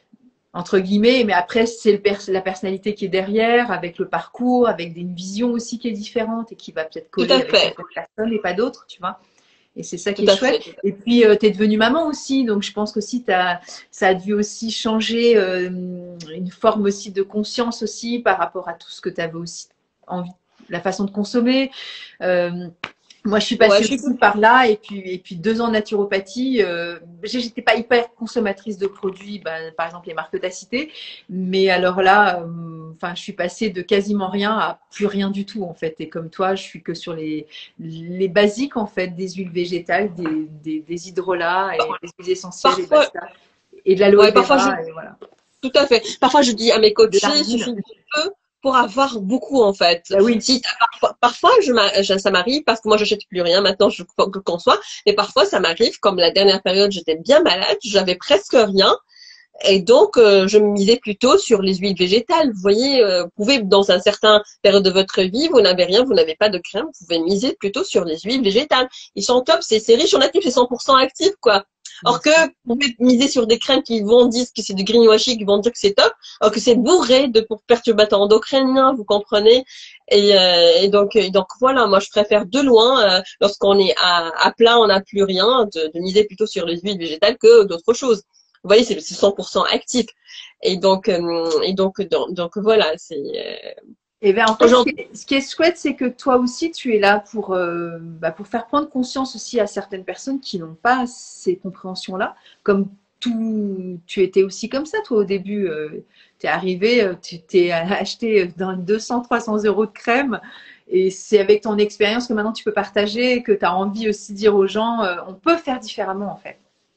entre guillemets, mais après, c'est le pers la personnalité qui est derrière, avec le parcours, avec une vision aussi qui est différente et qui va peut-être Tout coller à avec fait. certaines personnes et pas d'autres, tu vois. Et c'est ça Tout qui est à chouette. fait. Et puis, euh, tu es devenue maman aussi. Donc, je pense qu'aussi, t'as, ça a dû aussi changer euh, une forme aussi de conscience aussi par rapport à tout ce que tu avais aussi envie, la façon de consommer. Euh, moi, je suis Ouais, passée je suis aussi par là. Et puis, et puis deux ans de naturopathie. Euh, j'étais pas hyper consommatrice de produits, bah, par exemple les marques que tu as citées. Mais alors là, euh, enfin, je suis passée de quasiment rien à plus rien du tout, en fait. Et comme toi, je suis que sur les les basiques en fait, des huiles végétales, des, des, des hydrolats et des huiles essentielles et parfois, basta. Et de l'aloe ouais, parfois je, vera et voilà. tout à fait. Parfois je dis à mes De coachés, il l'argile. suffit de peu pour avoir beaucoup en fait. Bah oui. Si t'as parfois, parfois je, m'a- je- ça m'arrive parce que moi j'achète plus rien maintenant, je le conçois, mais parfois ça m'arrive comme la dernière période j'étais bien malade, j'avais presque rien. Et donc, euh, je me misais plutôt sur les huiles végétales. Vous voyez, euh, vous pouvez, dans un certain période de votre vie, vous n'avez rien, vous n'avez pas de crème, vous pouvez miser plutôt sur les huiles végétales. Ils sont top, c'est c'est riche en actifs, c'est cent pour cent actifs, quoi. Or que vous pouvez miser sur des crèmes qui vont dire que c'est du greenwashing, qui vont dire que c'est top, alors que c'est bourré de perturbateurs endocriniens, vous comprenez. Et, euh, et donc, et donc voilà, moi je préfère de loin, euh, lorsqu'on est à, à plat, on n'a plus rien, de, de miser plutôt sur les huiles végétales que d'autres choses. Vous voyez, c'est cent pour cent actif. Et donc, euh, et donc, donc, donc voilà, c'est. Euh, Et bien en fait, ce qui est, ce qui est chouette, c'est que toi aussi, tu es là pour, euh, bah, pour faire prendre conscience aussi à certaines personnes qui n'ont pas ces compréhensions-là. Comme tout, tu étais aussi comme ça, toi, au début. Euh, tu es arrivé, euh, tu t'es acheté dans deux cents, trois cents euros de crème. Et c'est avec ton expérience que maintenant tu peux partager, que tu as envie aussi de dire aux gens, euh, on peut faire différemment en fait.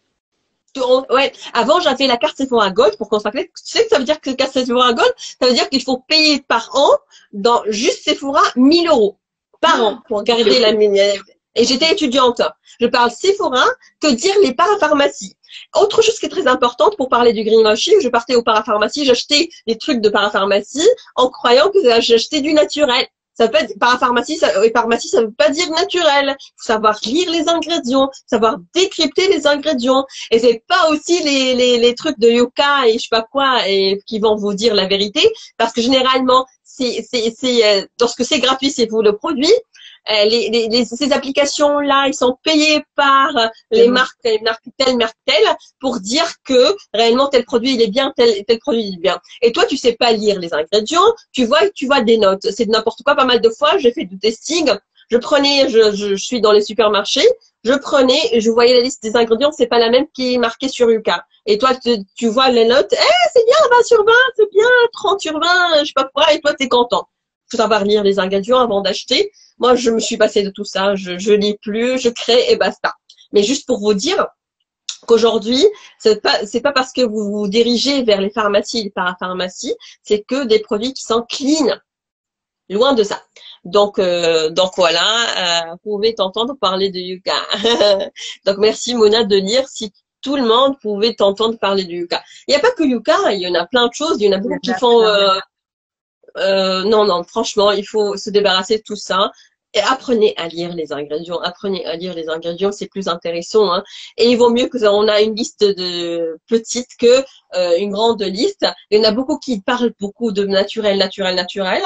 Ouais, avant j'avais la carte Sephora Gold pour consacrer. Tu sais que ça veut dire que la carte Sephora Gold, ça veut dire qu'il faut payer par an dans juste Sephora mille euros par an pour garder la lumière. Et j'étais étudiante. Je parle Sephora, que dire les parapharmacies. Autre chose qui est très importante pour parler du greenwashing, je partais aux parapharmacies, j'achetais des trucs de parapharmacie en croyant que j'achetais du naturel. Ça peut être parapharmacie, ça, et pharmacie, ça veut pas dire naturel. Il faut savoir lire les ingrédients, savoir décrypter les ingrédients. Et c'est pas aussi les, les, les trucs de Yuka et je sais pas quoi et qui vont vous dire la vérité, parce que généralement, c'est, c'est, c'est, euh, lorsque c'est gratuit, c'est vous le produit. Euh, les, les, les, ces applications-là, ils sont payés par les marques, les marques telle, marque telle, pour dire que réellement tel produit il est bien, tel, tel produit il est bien. Et toi, tu sais pas lire les ingrédients, tu vois, tu vois des notes. C'est n'importe quoi. Pas mal de fois, j'ai fait du testing. Je prenais, je, je, je suis dans les supermarchés, je prenais, et je voyais la liste des ingrédients, c'est pas la même qui est marquée sur Yuka. Et toi, tu, tu vois les notes, eh, c'est bien, vingt sur vingt, c'est bien, trente sur vingt, je sais pas quoi, et toi, t'es content. Faut savoir lire les ingrédients avant d'acheter. Moi, je me suis passée de tout ça. Je, je lis plus, je crée et basta. Mais juste pour vous dire qu'aujourd'hui, c'est pas, c'est pas parce que vous vous dirigez vers les pharmacies, les parapharmacies, c'est que des produits qui sont clean. Loin de ça. Donc, euh, donc voilà, euh, vous pouvez t'entendre parler de Yuka. Donc, merci Mona de lire. Si tout le monde pouvait t'entendre parler de Yuka. Il n'y a pas que Yuka, il y en a plein de choses. Il y en a beaucoup qui font... Euh, Euh, non, non, franchement, il faut se débarrasser de tout ça. Et apprenez à lire les ingrédients. Apprenez à lire les ingrédients, c'est plus intéressant. Hein. Et il vaut mieux que on a une liste de petites que euh, une grande liste. Il y en a beaucoup qui parlent beaucoup de naturel, naturel, naturel.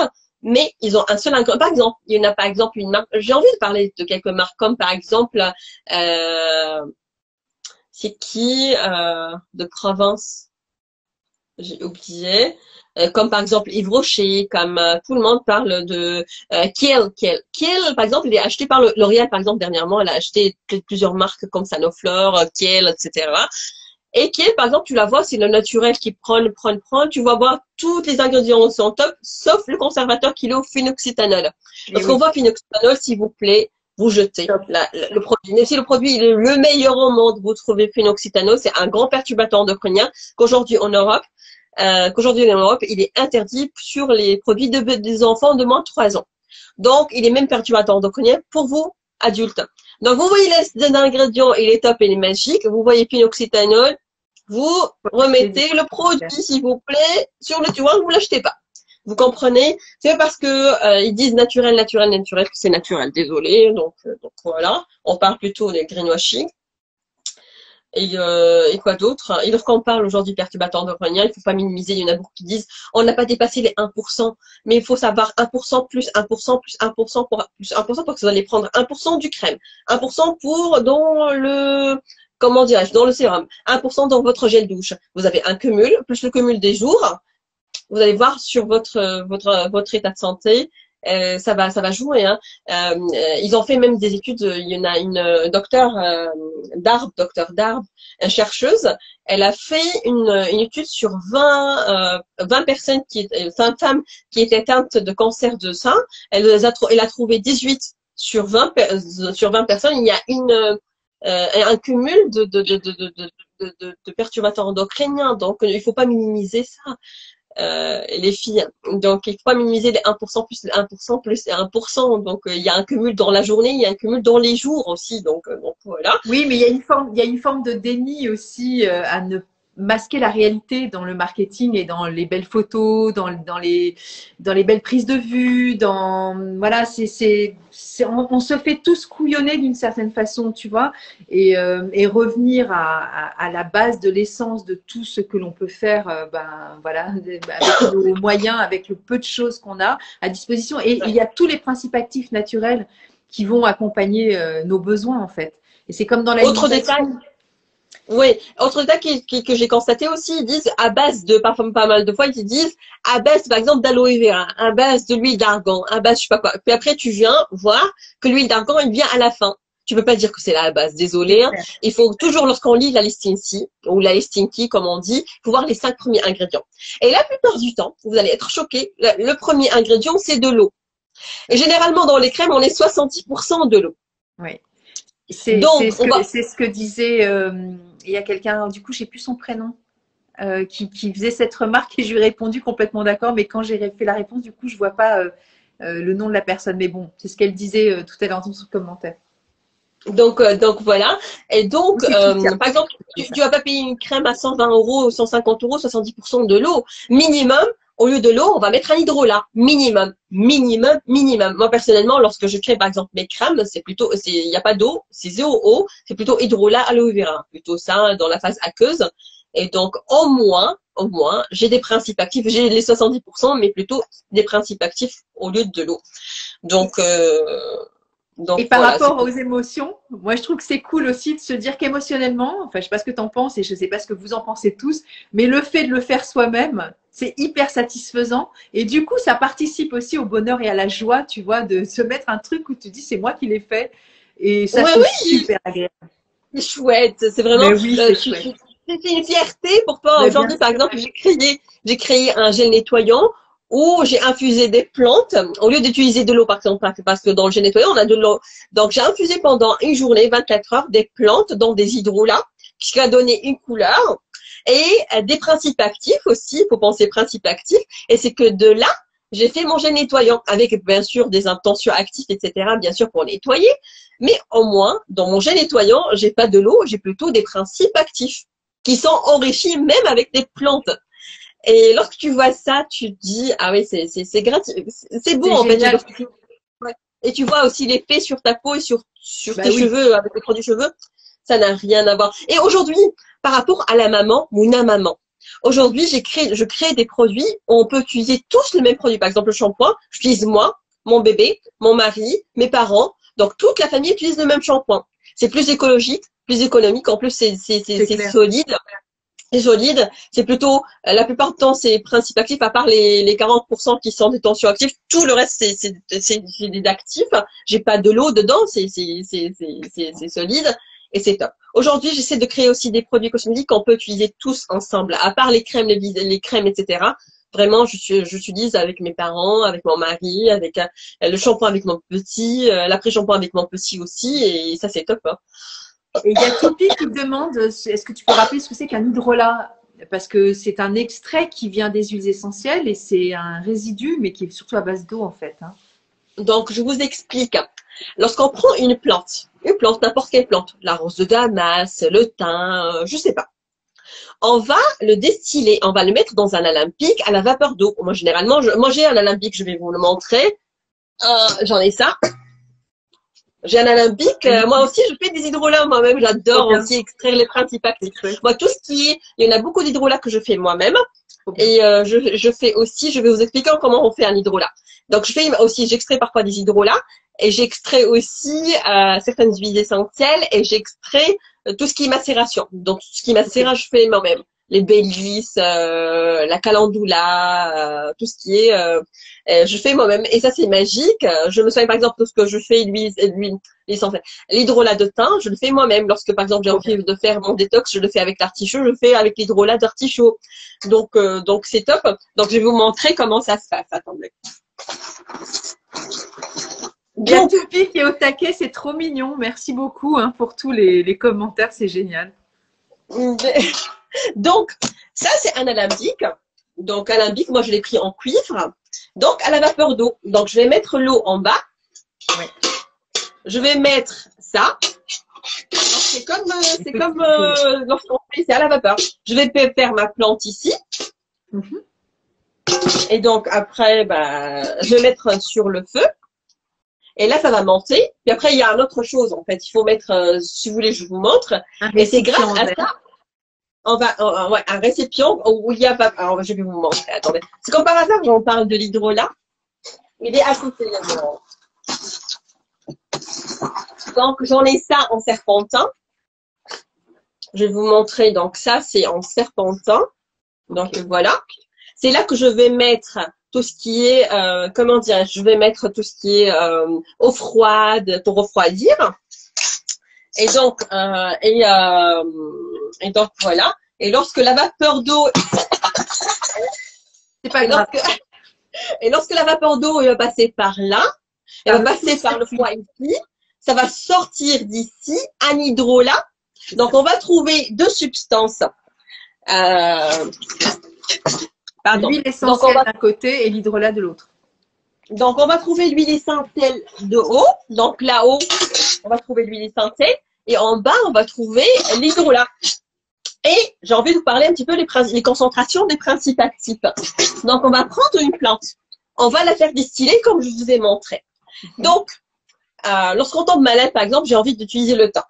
mais ils ont un seul ingrédient. Par exemple, il y en a par exemple une marque, j'ai envie de parler de quelques marques, comme par exemple, euh, c'est qui euh, de Provence, j'ai oublié, euh, comme par exemple Yves Rocher, comme euh, tout le monde parle de euh, Kiel, Kiel. Kiel, par exemple, il est acheté par L'Oréal, par exemple, dernièrement, elle a acheté plusieurs marques comme Sanoflore, Kiel, et cetera. Et Kiel, par exemple, tu la vois, c'est le naturel qui prend, le prend, le prend. Tu vas voir, tous les ingrédients sont top, sauf le conservateur qui est au phénoxyéthanol. Lorsqu'on oui. voit phénoxyéthanol, s'il vous plaît, vous jetez la, la, le produit. Mais si le produit est le meilleur au monde, vous trouvez phénoxyéthanol, c'est un grand perturbateur endocrinien qu'aujourd'hui en Europe, euh, qu'aujourd'hui en Europe, il est interdit sur les produits de, des enfants de moins de trois ans. Donc, il est même perturbateur endocrinien pour vous, adultes. Donc, vous voyez les ingrédients, il est top, il est magique. Vous voyez phénoxyéthanol, vous remettez le produit, s'il vous plaît, sur le tiroir, vous l'achetez pas. Vous comprenez? C'est parce que euh, ils disent naturel, naturel, naturel, que c'est naturel. Désolé. Donc, euh, donc voilà. On parle plutôt des greenwashing. Et, euh, et quoi d'autre? Et lorsqu'on parle aujourd'hui de perturbateurs endocriniens, il ne faut pas minimiser. Il y en a beaucoup qui disent on n'a pas dépassé les un pour cent, mais il faut savoir un pour cent plus un pour cent plus un pour cent pour plus un pour cent pour que vous allez prendre un pour cent du crème, un pour cent pour dans le comment dirais-je dans le sérum, un pour cent dans votre gel douche. Vous avez un cumul plus le cumul des jours. Vous allez voir sur votre votre votre état de santé. Euh, ça va, ça va jouer. Hein. Euh, ils ont fait même des études. Il y en a une euh, docteur euh, Darb, docteur Darb, une chercheuse. Elle a fait une, une étude sur vingt, euh, vingt personnes qui, vingt femmes qui étaient atteintes de cancer de sein. Elle les a, elle a trouvé dix-huit sur vingt sur vingt personnes. Il y a une euh, un cumul de de de de de, de, de, de perturbateurs endocriniens. Donc, il faut pas minimiser ça. Euh, les filles. Donc, il faut pas minimiser les un pour cent plus les un pour cent plus les un pour cent. Donc, euh, il y a un cumul dans la journée, il y a un cumul dans les jours aussi. Donc, euh, donc voilà. Oui, mais il y a une forme, il y a une forme de déni aussi euh, à ne masquer la réalité dans le marketing et dans les belles photos, dans, dans les dans les belles prises de vue, dans voilà, c'est c'est on, on se fait tous couillonner d'une certaine façon, tu vois, et euh, et revenir à, à, à la base de l'essence de tout ce que l'on peut faire, euh, ben voilà, avec nos moyens, avec le peu de choses qu'on a à disposition, et il y a tous les principes actifs naturels qui vont accompagner euh, nos besoins en fait. Et c'est comme dans la autre détail. Oui, autre détail qui, qui, que j'ai constaté aussi, ils disent à base de, parfois pas mal de fois, ils disent à base, par exemple, d'aloe vera, à base de l'huile d'argan, à base, je sais pas quoi. Puis après, tu viens voir que l'huile d'argan, elle vient à la fin. Tu peux pas dire que c'est là à base, désolé. Hein. Il faut toujours, lorsqu'on lit la listing key, ou la listing key, comme on dit, il faut voir les cinq premiers ingrédients. Et la plupart du temps, vous allez être choqués, le premier ingrédient, c'est de l'eau. Et généralement, dans les crèmes, on est soixante-dix pour cent de l'eau. Oui. C'est ce, va... ce que disait, euh, il y a quelqu'un, du coup, je sais plus son prénom, euh, qui, qui faisait cette remarque et je lui ai répondu complètement d'accord, mais quand j'ai fait la réponse, du coup, je vois pas euh, euh, le nom de la personne. Mais bon, c'est ce qu'elle disait euh, tout à l'heure dans son commentaire. Donc, euh, donc voilà. Et donc, euh, par exemple, tu, tu vas pas payer une crème à cent vingt euros, cent cinquante euros, soixante-dix pour cent de l'eau. Minimum, au lieu de l'eau, on va mettre un hydrolat. Minimum, minimum, minimum. Moi, personnellement, lorsque je crée, par exemple, mes crèmes, c'est plutôt, c'est, il n'y a pas d'eau, c'est zéro eau, c'est plutôt hydrolat aloe vera. Plutôt ça, dans la phase aqueuse. Et donc, au moins, au moins, j'ai des principes actifs. J'ai les soixante-dix pour cent, mais plutôt des principes actifs au lieu de l'eau. Donc, euh, Donc, et par voilà, rapport aux émotions, moi je trouve que c'est cool aussi de se dire qu'émotionnellement, enfin je sais pas ce que tu en penses et je sais pas ce que vous en pensez tous, mais le fait de le faire soi-même, c'est hyper satisfaisant et du coup ça participe aussi au bonheur et à la joie, tu vois, de se mettre un truc où tu dis c'est moi qui l'ai fait et ça ouais, c'est oui. super agréable. C'est chouette, c'est vraiment oui, euh, c'est chouette. C'est une fierté pour toi. Aujourd'hui par exemple, j'ai créé, j'ai créé un gel nettoyant où j'ai infusé des plantes au lieu d'utiliser de l'eau par exemple parce que dans le gel nettoyant on a de l'eau. Donc j'ai infusé pendant une journée, vingt-quatre heures, des plantes dans des hydrolats qui a donné une couleur et des principes actifs aussi. Il faut penser principes actifs et c'est que de là j'ai fait mon gel nettoyant avec bien sûr des intentions actives et cetera bien sûr pour nettoyer, mais au moins dans mon gel nettoyant j'ai pas de l'eau, j'ai plutôt des principes actifs qui sont enrichis même avec des plantes. Et lorsque tu vois ça, tu te dis, ah oui, c'est, c'est, c'est gratuit. C'est beau, en génial. Fait. Tu... Ouais. Et tu vois aussi l'effet sur ta peau et sur, sur bah tes oui. cheveux, avec les produits cheveux. Ça n'a rien à voir. Et aujourd'hui, par rapport à la maman, Mouna maman, Aujourd'hui, j'ai créé, je crée des produits où on peut utiliser tous le même produit. Par exemple, le shampoing, j'utilise moi, mon bébé, mon mari, mes parents. Donc, toute la famille utilise le même shampoing. C'est plus écologique, plus économique. En plus, c'est solide. C'est solide. C'est plutôt, la plupart du temps, c'est principes actifs, à part les, les quarante pour cent qui sont des tensions actifs. Tout le reste, c'est des actifs. J'ai pas de l'eau dedans. C'est solide. Et c'est top. Aujourd'hui, j'essaie de créer aussi des produits cosmétiques qu'on peut utiliser tous ensemble, à part les crèmes, les, les crèmes, et cetera. Vraiment, j'utilise avec mes parents, avec mon mari, avec euh, le shampoing avec mon petit, euh, l'après-shampoing avec mon petit aussi, et ça, c'est top. Hein. Et il y a Tipeee qui te demande, est-ce que tu peux rappeler ce que c'est qu'un hydrolat? Parce que c'est un extrait qui vient des huiles essentielles et c'est un résidu, mais qui est surtout à base d'eau, en fait. Hein. Donc, je vous explique. Lorsqu'on prend une plante, une plante, n'importe quelle plante, la rose de Damas, le thym, euh, je sais pas, on va le destiller, on va le mettre dans un alambic à la vapeur d'eau. Moi, généralement, je, moi j'ai un alambic, je vais vous le montrer. Euh, J'en ai ça. J'ai un alambic. Euh, moi aussi, je fais des hydrolats moi-même. J'adore aussi extraire les principes actifs. Moi, tout ce qui est, il y en a beaucoup d'hydrolats que je fais moi-même. Et euh, je, je fais aussi, je vais vous expliquer comment on fait un hydrolat. Donc, je fais aussi, j'extrais parfois des hydrolats et j'extrais aussi euh, certaines huiles essentielles et j'extrais euh, tout ce qui est macération. Donc, tout ce qui est macération, je fais moi-même. Les baileys, euh, la calendula, euh, tout ce qui est, euh, euh, je fais moi-même. Et ça, c'est magique. Je me souviens, par exemple, de ce que je fais, l'huile, l'huile essentielle. L'hydrolat de thym, je le fais moi-même. Lorsque, par exemple, j'ai envie de faire mon détox, je le fais avec l'artichaut, je le fais avec l'hydrolat d'artichaut. Donc, euh, donc c'est top. Donc, je vais vous montrer comment ça se passe. Attendez. Il y a Tipeee qui est au taquet, c'est trop mignon. Merci beaucoup hein, pour tous les, les commentaires, c'est génial. Donc, ça, c'est un alambic. Donc, alambic, moi, je l'ai pris en cuivre. Donc, à la vapeur d'eau. Donc, je vais mettre l'eau en bas. Ouais. Je vais mettre ça. C'est comme, euh, c'est comme euh, lorsqu'on fait, c'est à la vapeur. Je vais faire ma plante ici. Mm-hmm. Et donc, après, bah, je vais mettre sur le feu. Et là, ça va monter. Puis après, il y a une autre chose, en fait. Il faut mettre, euh, si vous voulez, je vous montre. Ah, et c'est grâce à ça. On va, on, ouais, un récipient où il y a pas, alors je vais vous montrer, attendez. C'est comme par hasard, j'en parle de l'hydrolat. Il est à côté, là. Donc, j'en ai ça en serpentin. Je vais vous montrer, donc ça, c'est en serpentin. Donc, okay. Voilà. C'est là que je vais mettre tout ce qui est, euh, comment dire, je vais mettre tout ce qui est euh, eau froide pour refroidir. Et donc, euh, et, euh, et donc voilà. Et lorsque la vapeur d'eau, c'est pas grave. Lorsque, et lorsque la vapeur d'eau va passer par là, elle va passer par le froid ici, ça va sortir d'ici un hydrolat. Donc on va trouver deux substances. Euh, L'huile essentielle d'un côté et l'hydrolat de l'autre. Donc on va trouver l'huile essentielle de haut. Donc là-haut, on va trouver l'huile essentielle. Et en bas, on va trouver l'hydrolat. Et j'ai envie de vous parler un petit peu des les concentrations des principes actifs. Donc, on va prendre une plante. On va la faire distiller comme je vous ai montré. Donc, euh, lorsqu'on tombe malade, par exemple, j'ai envie d'utiliser le thym.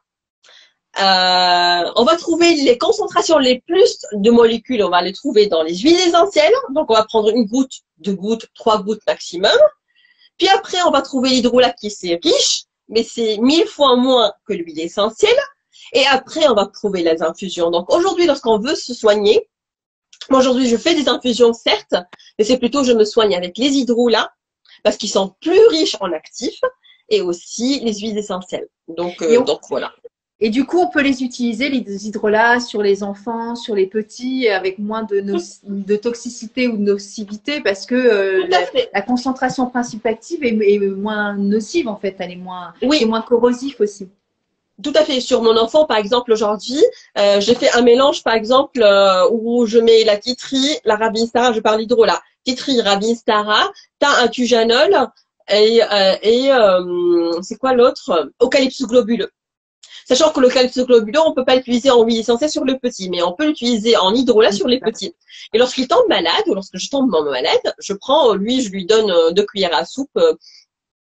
Euh, on va trouver les concentrations les plus de molécules. On va les trouver dans les huiles essentielles. Donc, on va prendre une goutte, deux gouttes, trois gouttes maximum. Puis après, on va trouver l'hydrolat qui est riche, mais c'est mille fois moins que l'huile essentielle. Et après, on va trouver les infusions. Donc, aujourd'hui, lorsqu'on veut se soigner, moi, aujourd'hui, je fais des infusions, certes, mais c'est plutôt, je me soigne avec les hydrolats, parce qu'ils sont plus riches en actifs, et aussi les huiles essentielles. Donc, euh, on, donc voilà. Et du coup, on peut les utiliser, les hydrolats, sur les enfants, sur les petits, avec moins de, de toxicité ou de nocivité, parce que euh, la, la concentration principe active est, est moins nocive, en fait. Elle est moins, oui. C'est moins corrosif aussi. Tout à fait. Sur mon enfant, par exemple, aujourd'hui, euh, j'ai fait un mélange, par exemple, euh, où je mets la titri, la rabinsara, je parle d'hydrolat, titri, rabinsara, t'as un tujanol et, euh, et euh, c'est quoi l'autre? Eucalyptus globuleux. Sachant que l'eucalyptus globuleux, on peut pas l'utiliser en huile essentielle sur le petit, mais on peut l'utiliser en hydrolat sur les petits. Et lorsqu'il tombe malade, ou lorsque je tombe malade, je prends, lui, je lui donne deux cuillères à soupe, euh,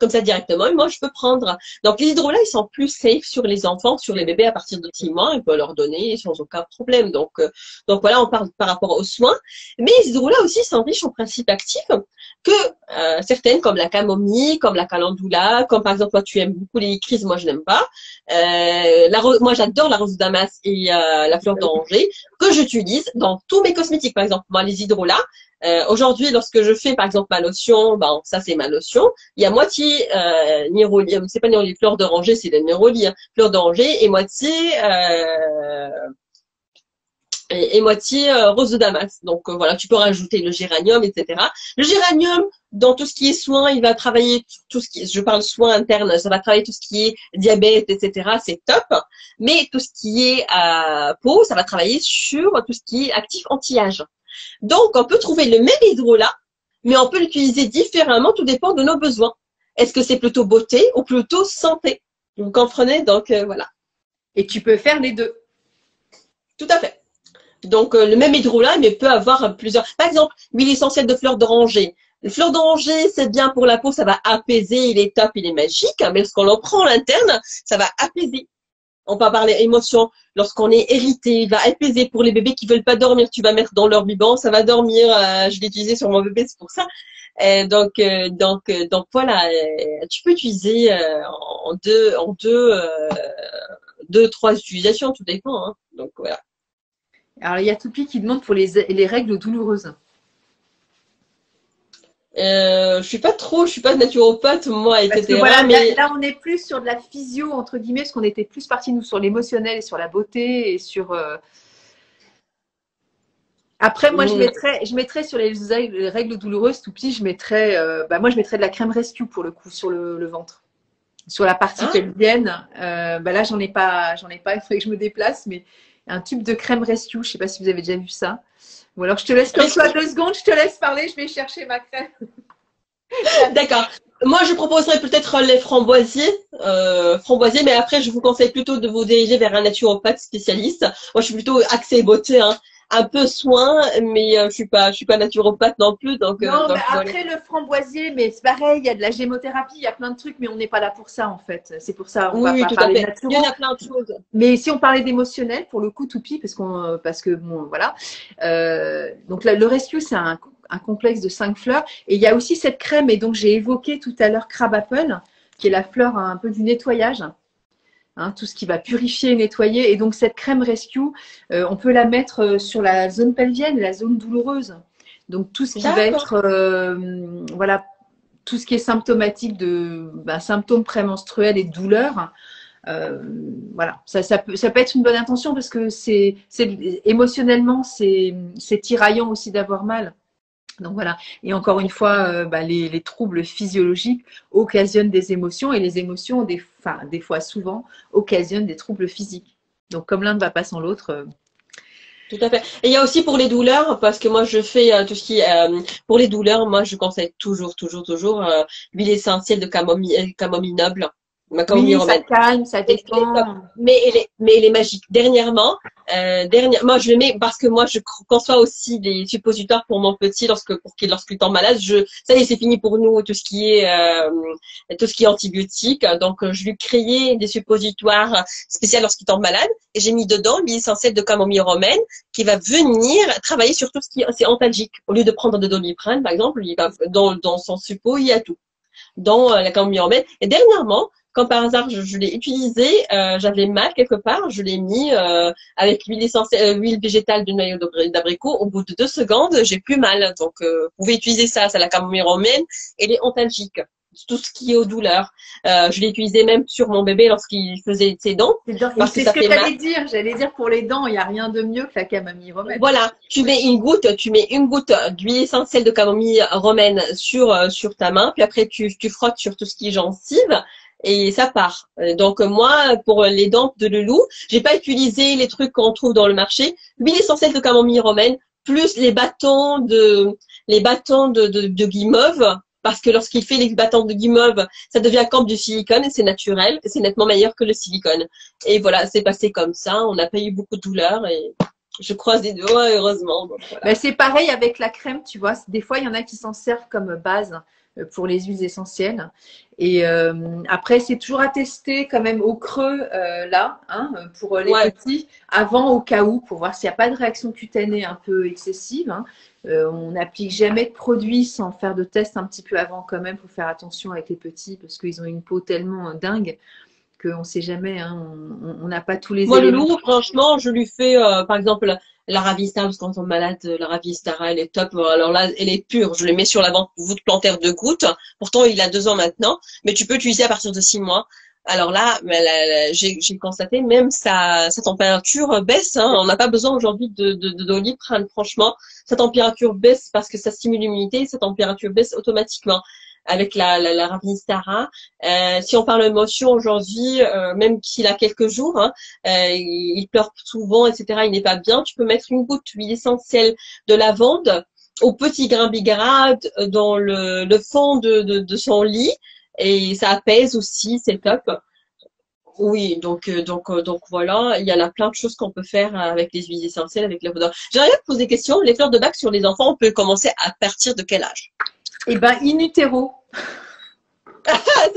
comme ça directement, et moi je peux prendre. Donc les hydrolats, ils sont plus safe sur les enfants, sur les bébés à partir de six mois, on peut leur donner sans aucun problème. Donc, euh, donc voilà, on parle par rapport aux soins. Mais les hydrolats aussi sont riches en principes actifs que euh, certaines, comme la camomille, comme la calendula, comme par exemple toi tu aimes beaucoup les crises, moi je n'aime pas. Euh, la rose, moi j'adore la rose de Damas et euh, la fleur d'oranger que j'utilise dans tous mes cosmétiques. Par exemple, moi les hydrolats. Euh, aujourd'hui, lorsque je fais par exemple ma lotion, ben ça c'est ma lotion. Il y a moitié euh, néroli, c'est pas néroli, fleur d'oranger, c'est des néroli, hein, fleur d'oranger et moitié euh, et, et moitié euh, rose de Damas. Donc euh, voilà, tu peux rajouter le géranium, et cetera. Le géranium, dans tout ce qui est soins, il va travailler tout ce qui, je parle soins internes, ça va travailler tout ce qui est diabète, et cetera. C'est top. Mais tout ce qui est euh, peau, ça va travailler sur tout ce qui est actif anti-âge. Donc, on peut trouver le même hydrolat, mais on peut l'utiliser différemment, tout dépend de nos besoins. Est-ce que c'est plutôt beauté ou plutôt santé? Vous comprenez? Donc, euh, voilà. Et tu peux faire les deux. Tout à fait. Donc, euh, le même hydrolat, mais peut avoir plusieurs. Par exemple, l'huile essentielle de fleur d'oranger. Le fleur d'oranger, c'est bien pour la peau, ça va apaiser, il est top, il est magique, mais lorsqu'on en prend à l'interne, ça va apaiser. On va parler émotions. Lorsqu'on est irrité, il va apaiser pour les bébés qui veulent pas dormir. Tu vas mettre dans leur biberon, ça va dormir. Euh, je l'ai utilisé sur mon bébé, c'est pour ça. Euh, donc, euh, donc, euh, donc voilà. Euh, tu peux utiliser euh, en deux, en deux, euh, deux, trois utilisations, tout dépend. Hein. Donc voilà. Alors il y a Toupi qui demande pour les, les règles douloureuses. Euh, je suis pas trop, je suis pas naturopathe moi, Parce et cetera. que voilà, mais là, là, on est plus sur de la physio entre guillemets, parce qu'on était plus parti nous sur l'émotionnel et sur la beauté et sur. Euh... Après, moi, je mettrais, je mettrais sur les, les règles douloureuses, Toupi, je mettrais, euh, bah moi, je mettrais de la crème rescue pour le coup sur le, le ventre, sur la partie ah. pelvienne. Euh, bah là, j'en ai pas, j'en ai pas. Il faudrait que je me déplace, mais un tube de crème rescue. Je sais pas si vous avez déjà vu ça. Ou alors, je te laisse comme ça deux secondes, je te laisse parler, je vais chercher ma crème. D'accord. Moi, je proposerais peut-être les framboisiers, euh, framboisiers, mais après, je vous conseille plutôt de vous diriger vers un naturopathe spécialiste. Moi, je suis plutôt axée beauté, hein, un peu soin, mais euh, je suis pas, je suis pas naturopathe non plus. Donc, non, euh, donc, bah, après le framboisier, mais c'est pareil, il y a de la gémothérapie, il y a plein de trucs, mais on n'est pas là pour ça en fait. C'est pour ça, on oui, va oui, pas tout parler à fait. naturel. Il y en a plein de choses. Mais si on parlait d'émotionnel, pour le coup, Toupi, parce qu'on, parce que bon, voilà. Euh, donc là, le rescue, c'est un un complexe de cinq fleurs. Et il y a aussi cette crème, et donc j'ai évoqué tout à l'heure Crab Apple, qui est la fleur un peu du nettoyage. Hein, tout ce qui va purifier et nettoyer. Et donc cette crème rescue, euh, on peut la mettre sur la zone pelvienne, la zone douloureuse. Donc tout ce qui va être, euh, voilà, tout ce qui est symptomatique de ben, symptômes prémenstruels et de douleurs. Euh, voilà, ça, ça, peut, ça peut être une bonne intention parce que c'est émotionnellement, c'est tiraillant aussi d'avoir mal. Donc voilà, et encore une fois, euh, bah, les, les troubles physiologiques occasionnent des émotions et les émotions, des, enfin, des fois souvent, occasionnent des troubles physiques. Donc comme l'un ne va pas sans l'autre. Euh... Tout à fait. Et il y a aussi pour les douleurs, parce que moi je fais euh, tout ce qui est euh, pour les douleurs, moi je conseille toujours, toujours, toujours euh, l'huile essentielle de camomille, camomille noble. Ma camomille oui, romaine. Ça calme, ça détend. Mais elle est, mais elle est magique. Dernièrement, euh, dernière, moi je le mets parce que moi je conçois aussi des suppositoires pour mon petit lorsque pour qu'il lorsqu'il tombe malade. Je, ça y est, c'est fini pour nous tout ce qui est euh, tout ce qui est antibiotique. Donc je lui créais des suppositoires spéciaux lorsqu'il tombe malade et j'ai mis dedans l'huile essentielle de camomille romaine qui va venir travailler sur tout ce qui est antalgique. Au lieu de prendre de Doliprane par exemple, il va dans dans son suppôt il y a tout dans euh, la camomille romaine. Et dernièrement, quand par hasard je, je l'ai utilisé, euh, j'avais mal quelque part, je l'ai mis euh, avec l'huile essentielle, euh, l'huile végétale de noyau d'abricot. Au bout de deux secondes, j'ai plus mal. Donc, euh, vous pouvez utiliser ça, c'est la camomille romaine et les antalgiques, tout ce qui est aux douleurs. Euh, je l'ai utilisé même sur mon bébé lorsqu'il faisait ses dents. C'est ce que j'allais dire. J'allais dire pour les dents, il n'y a rien de mieux que la camomille romaine. Voilà, tu mets une goutte, tu mets une goutte d'huile essentielle de camomille romaine sur euh, sur ta main, puis après tu tu frottes sur tout ce qui est gencive. Et ça part. Donc moi, pour les dents de Loulou, j'ai pas utilisé les trucs qu'on trouve dans le marché. L'huile essentielle de camomille romaine, plus les bâtons de les bâtons de, de, de guimauve, parce que lorsqu'il fait les bâtons de guimauve, ça devient comme du silicone et c'est naturel, c'est nettement meilleur que le silicone. Et voilà, c'est passé comme ça. On n'a pas eu beaucoup de douleur et je croise les doigts, heureusement. Donc, voilà. Ben, c'est pareil avec la crème, tu vois. Des fois, il y en a qui s'en servent comme base pour les huiles essentielles. Et euh, après, c'est toujours à tester quand même au creux, euh, là, hein, pour les Ouais. petits, avant au cas où, pour voir s'il n'y a pas de réaction cutanée un peu excessive. Hein. Euh, on n'applique jamais de produit sans faire de tests un petit peu avant quand même. Il faut faire attention avec les petits parce qu'ils ont une peau tellement dingue qu'on ne sait jamais. Hein, on n'a pas tous les Moi, le éléments. loup, franchement, je lui fais, euh, par exemple, la, la Ravista, parce que quand on est malade, la Ravista, elle est top. Alors là, elle est pure. Je le mets sur la voûte plantaire de gouttes. Pourtant, il a deux ans maintenant, mais tu peux l'utiliser à partir de six mois. Alors là, j'ai constaté, même sa, sa température baisse. Hein. On n'a pas besoin aujourd'hui de, de, de Doliprane, franchement. Sa température baisse parce que ça stimule l'immunité. Sa température baisse automatiquement avec la, la, la Ravistara. Euh, si on parle émotion aujourd'hui, euh, même qu'il a quelques jours, hein, euh, il, il pleure souvent, et cetera. Il n'est pas bien. Tu peux mettre une goutte d'huile essentielle de lavande au petit grain bigarade dans le, le fond de, de, de son lit. Et ça apaise aussi, c'est top. Oui, donc euh, donc euh, donc voilà, il y en a plein de choses qu'on peut faire avec les huiles essentielles, avec les fleurs. J'aimerais te poser des questions. Les fleurs de bac sur les enfants, on peut commencer à partir de quel âge? Eh ben, in utero. C'est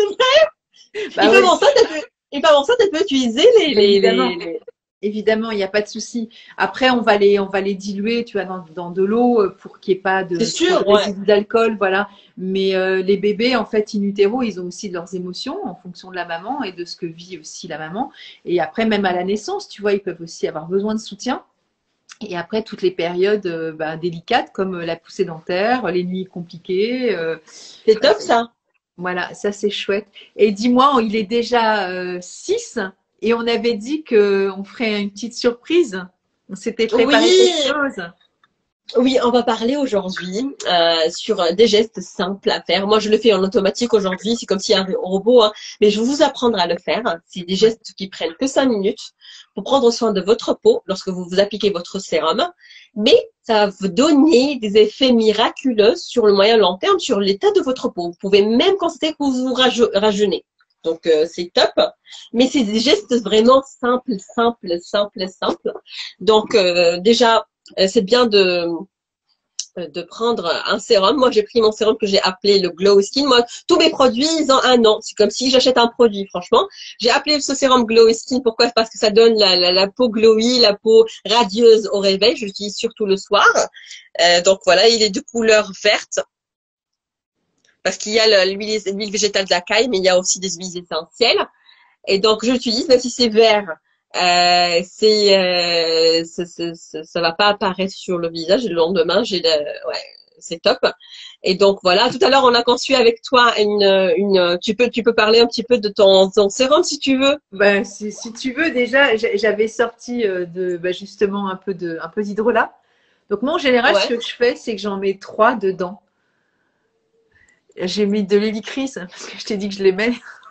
vrai? Bah et ouais. comment ça, tu peux, et comment ça, tu peux utiliser les les, Évidemment. les, les... Évidemment, il n'y a pas de souci. Après, on va les, on va les diluer, tu vois, dans, dans de l'eau pour qu'il n'y ait pas de, C'est sûr, de ouais. résidus d'alcool, voilà. Mais euh, les bébés, en fait, in utero, ils ont aussi leurs émotions en fonction de la maman et de ce que vit aussi la maman. Et après, même à la naissance, tu vois, ils peuvent aussi avoir besoin de soutien. Et après, toutes les périodes euh, bah, délicates, comme la poussée dentaire, les nuits compliquées. Euh, C'est top, ça. Voilà, ça c'est chouette. Et dis-moi, il est déjà euh, six et on avait dit qu'on ferait une petite surprise. On s'était préparé Oui. quelque chose. Oui, on va parler aujourd'hui euh, sur des gestes simples à faire. Moi, je le fais en automatique aujourd'hui. C'est comme s'il y avait un robot, hein, mais je vais vous apprendre à le faire. C'est des gestes qui prennent que cinq minutes pour prendre soin de votre peau lorsque vous vous appliquez votre sérum. Mais ça va vous donner des effets miraculeux sur le moyen long terme, sur l'état de votre peau. Vous pouvez même constater que vous vous rajeunez. Donc, euh, c'est top. Mais c'est des gestes vraiment simples, simples, simples, simples. Donc, euh, déjà, c'est bien de de prendre un sérum. Moi, j'ai pris mon sérum que j'ai appelé le Glow Skin. Moi, tous mes produits, ils ont un an. C'est comme si j'achète un produit, franchement. J'ai appelé ce sérum Glow Skin. Pourquoi? Parce que ça donne la, la, la peau glowy, la peau radieuse au réveil. Je l'utilise surtout le soir. Euh, donc voilà, il est de couleur verte. Parce qu'il y a l'huile végétale d'acaille, mais il y a aussi des huiles essentielles. Et donc, je l'utilise, même si c'est vert. Euh, c'est, euh, ça, ça, ça va pas apparaître sur le visage. Et le lendemain, j'ai le, ouais, c'est top. Et donc voilà. Tout à l'heure, on a conçu avec toi une, une. Tu peux, tu peux parler un petit peu de ton, ton sérum si tu veux. Ben, si, si tu veux, déjà, j'avais sorti de, ben, justement un peu de, un peu d'hydrolat. Donc moi, en général, Ouais. ce que je fais, c'est que j'en mets trois dedans. J'ai mis de l'hélicris parce que je t'ai dit que je l'aimais.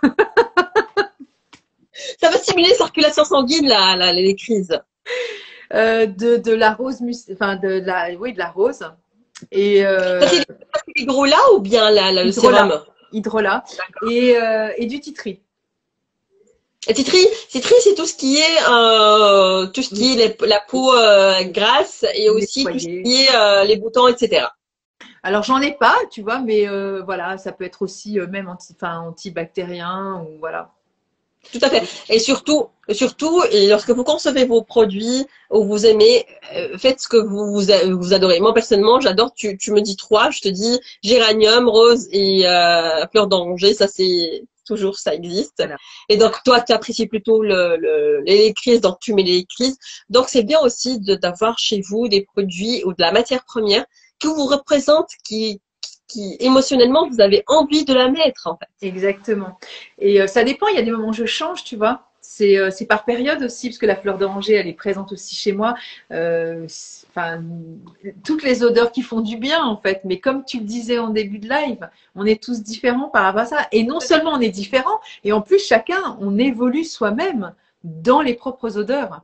Ça va stimuler la circulation sanguine, la, la, les crises. Euh, de, de la rose, enfin de la, oui, de la rose. Et euh, ça, c'est l'hydrolat ou bien la, la, le hydrolat, sérum? Hydrolat. Et, euh, et du titri. Et titri, titri, c'est tout ce qui est, euh, tout ce qui est les, la peau euh, grasse et aussi tout ce qui est euh, les boutons, et cetera. Alors j'en ai pas, tu vois, mais euh, voilà, ça peut être aussi euh, même anti, enfin, antibactérien ou voilà. Tout à fait. Et surtout, surtout, et lorsque vous concevez vos produits ou vous aimez, euh, faites ce que vous, vous, vous adorez. Moi, personnellement, j'adore, tu, tu me dis trois, je te dis géranium, rose et euh, fleur d'oranger. Ça, c'est toujours, ça existe. Voilà. Et donc, toi, tu apprécies plutôt le, le, les crises, donc tu mets les crises. Donc, c'est bien aussi d'avoir chez vous des produits ou de la matière première qui vous représente, qui qui émotionnellement vous avez envie de la mettre en fait. Exactement. Et euh, ça dépend, il y a des moments où je change, tu vois. C'est euh, c'est par période aussi, parce que la fleur d'oranger, elle est présente aussi chez moi. Euh, enfin, toutes les odeurs qui font du bien en fait. Mais comme tu le disais en début de live, on est tous différents par rapport à ça. Et non seulement on est différents, et en plus chacun, on évolue soi-même dans les propres odeurs.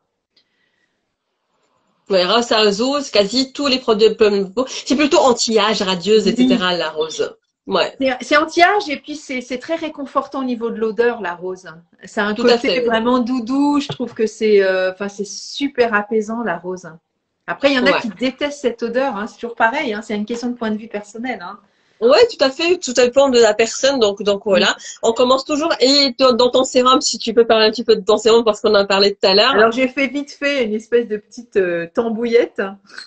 Ouais, rose à rose, quasi tous les produits. C'est plutôt anti-âge, radieuse, et cetera. La rose. Ouais. C'est anti-âge et puis c'est très réconfortant au niveau de l'odeur, la rose. C'est un Tout côté fait, vraiment oui. doudou. Je trouve que c'est euh, enfin, c'est super apaisant, la rose. Après, il y en a ouais. qui détestent cette odeur. Hein. C'est toujours pareil. Hein. C'est une question de point de vue personnel. Hein. Ouais, tout à fait, tout dépend de la personne. Donc, donc voilà, on commence toujours. Et dans dans ton sérum, si tu peux parler un petit peu de ton sérum parce qu'on en a parlé tout à l'heure. Alors j'ai fait vite fait une espèce de petite euh, tambouillette.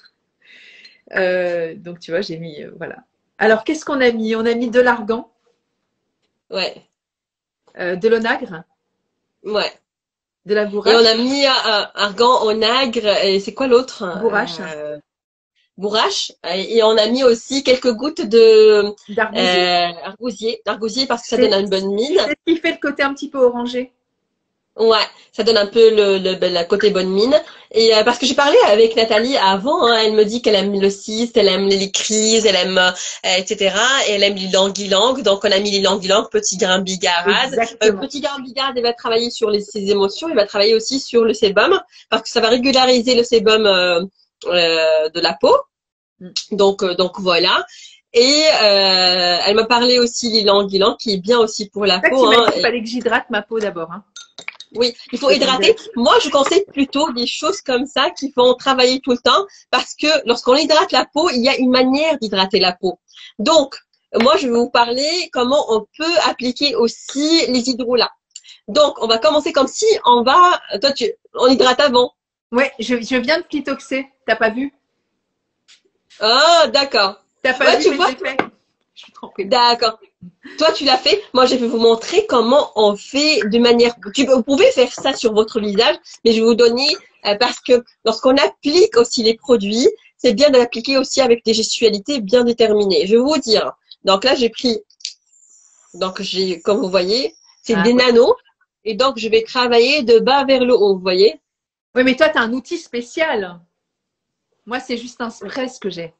Euh, donc tu vois, j'ai mis, euh, voilà. Alors qu'est-ce qu'on a mis? On a mis de l'argan, Ouais, euh, de l'onagre, ouais. de la Et on bourrache, a mis un argan, onagre et c'est quoi l'autre? bourrache, Euh, bourrache. Et et on a mis aussi quelques gouttes de d'argousier. euh, argousier, d'argousier parce que ça donne C'est une bonne mine. c'est ce qui fait le côté un petit peu orangé. Ouais, ça donne un peu le, le, ben, le côté bonne mine. Et euh, parce que j'ai parlé avec Nathalie avant, hein, elle me dit qu'elle aime le cyste, elle aime les crises, elle aime, euh, et cetera. Et elle aime l'ilang-ilang. Donc on a mis l'ilang-ilang, petit grain bigarade. Euh, Exactement. petit grain bigarade, il va travailler sur les, ses émotions, il va travailler aussi sur le sébum, parce que ça va régulariser le sébum euh, euh, de la peau. Mm. Donc, euh, donc voilà. Et euh, elle m'a parlé aussi l'ilang-ilang, qui est bien aussi pour la C'est ça peau. qui m'a Hein, dit qu'il fallait que j'hydrate ma peau d'abord. Hein. oui, il faut C'est hydrater. Moi, je conseille plutôt des choses comme ça qui vont travailler tout le temps parce que lorsqu'on hydrate la peau, il y a une manière d'hydrater la peau. Donc, moi, je vais vous parler comment on peut appliquer aussi les hydrolats. Donc, on va commencer comme si on va, toi, tu, on hydrate avant. Ouais, je, je viens de clitoxer. T'as pas vu? Ah, d'accord. T'as pas Ouais, vu, tu mais vois, j'ai fait. Je suis trempée. d'accord. Toi, tu l'as fait. Moi, je vais vous montrer comment on fait de manière. Tu, vous pouvez faire ça sur votre visage, mais je vais vous donner euh, parce que lorsqu'on applique aussi les produits, c'est bien de l'appliquer aussi avec des gestualités bien déterminées. Je vais vous dire. Donc là, j'ai pris. Donc j'ai, comme vous voyez, c'est Ah, des ouais. nanos, et donc je vais travailler de bas vers le haut. Vous voyez. Oui, mais toi, tu as un outil spécial. Moi, c'est juste un spray ce que j'ai.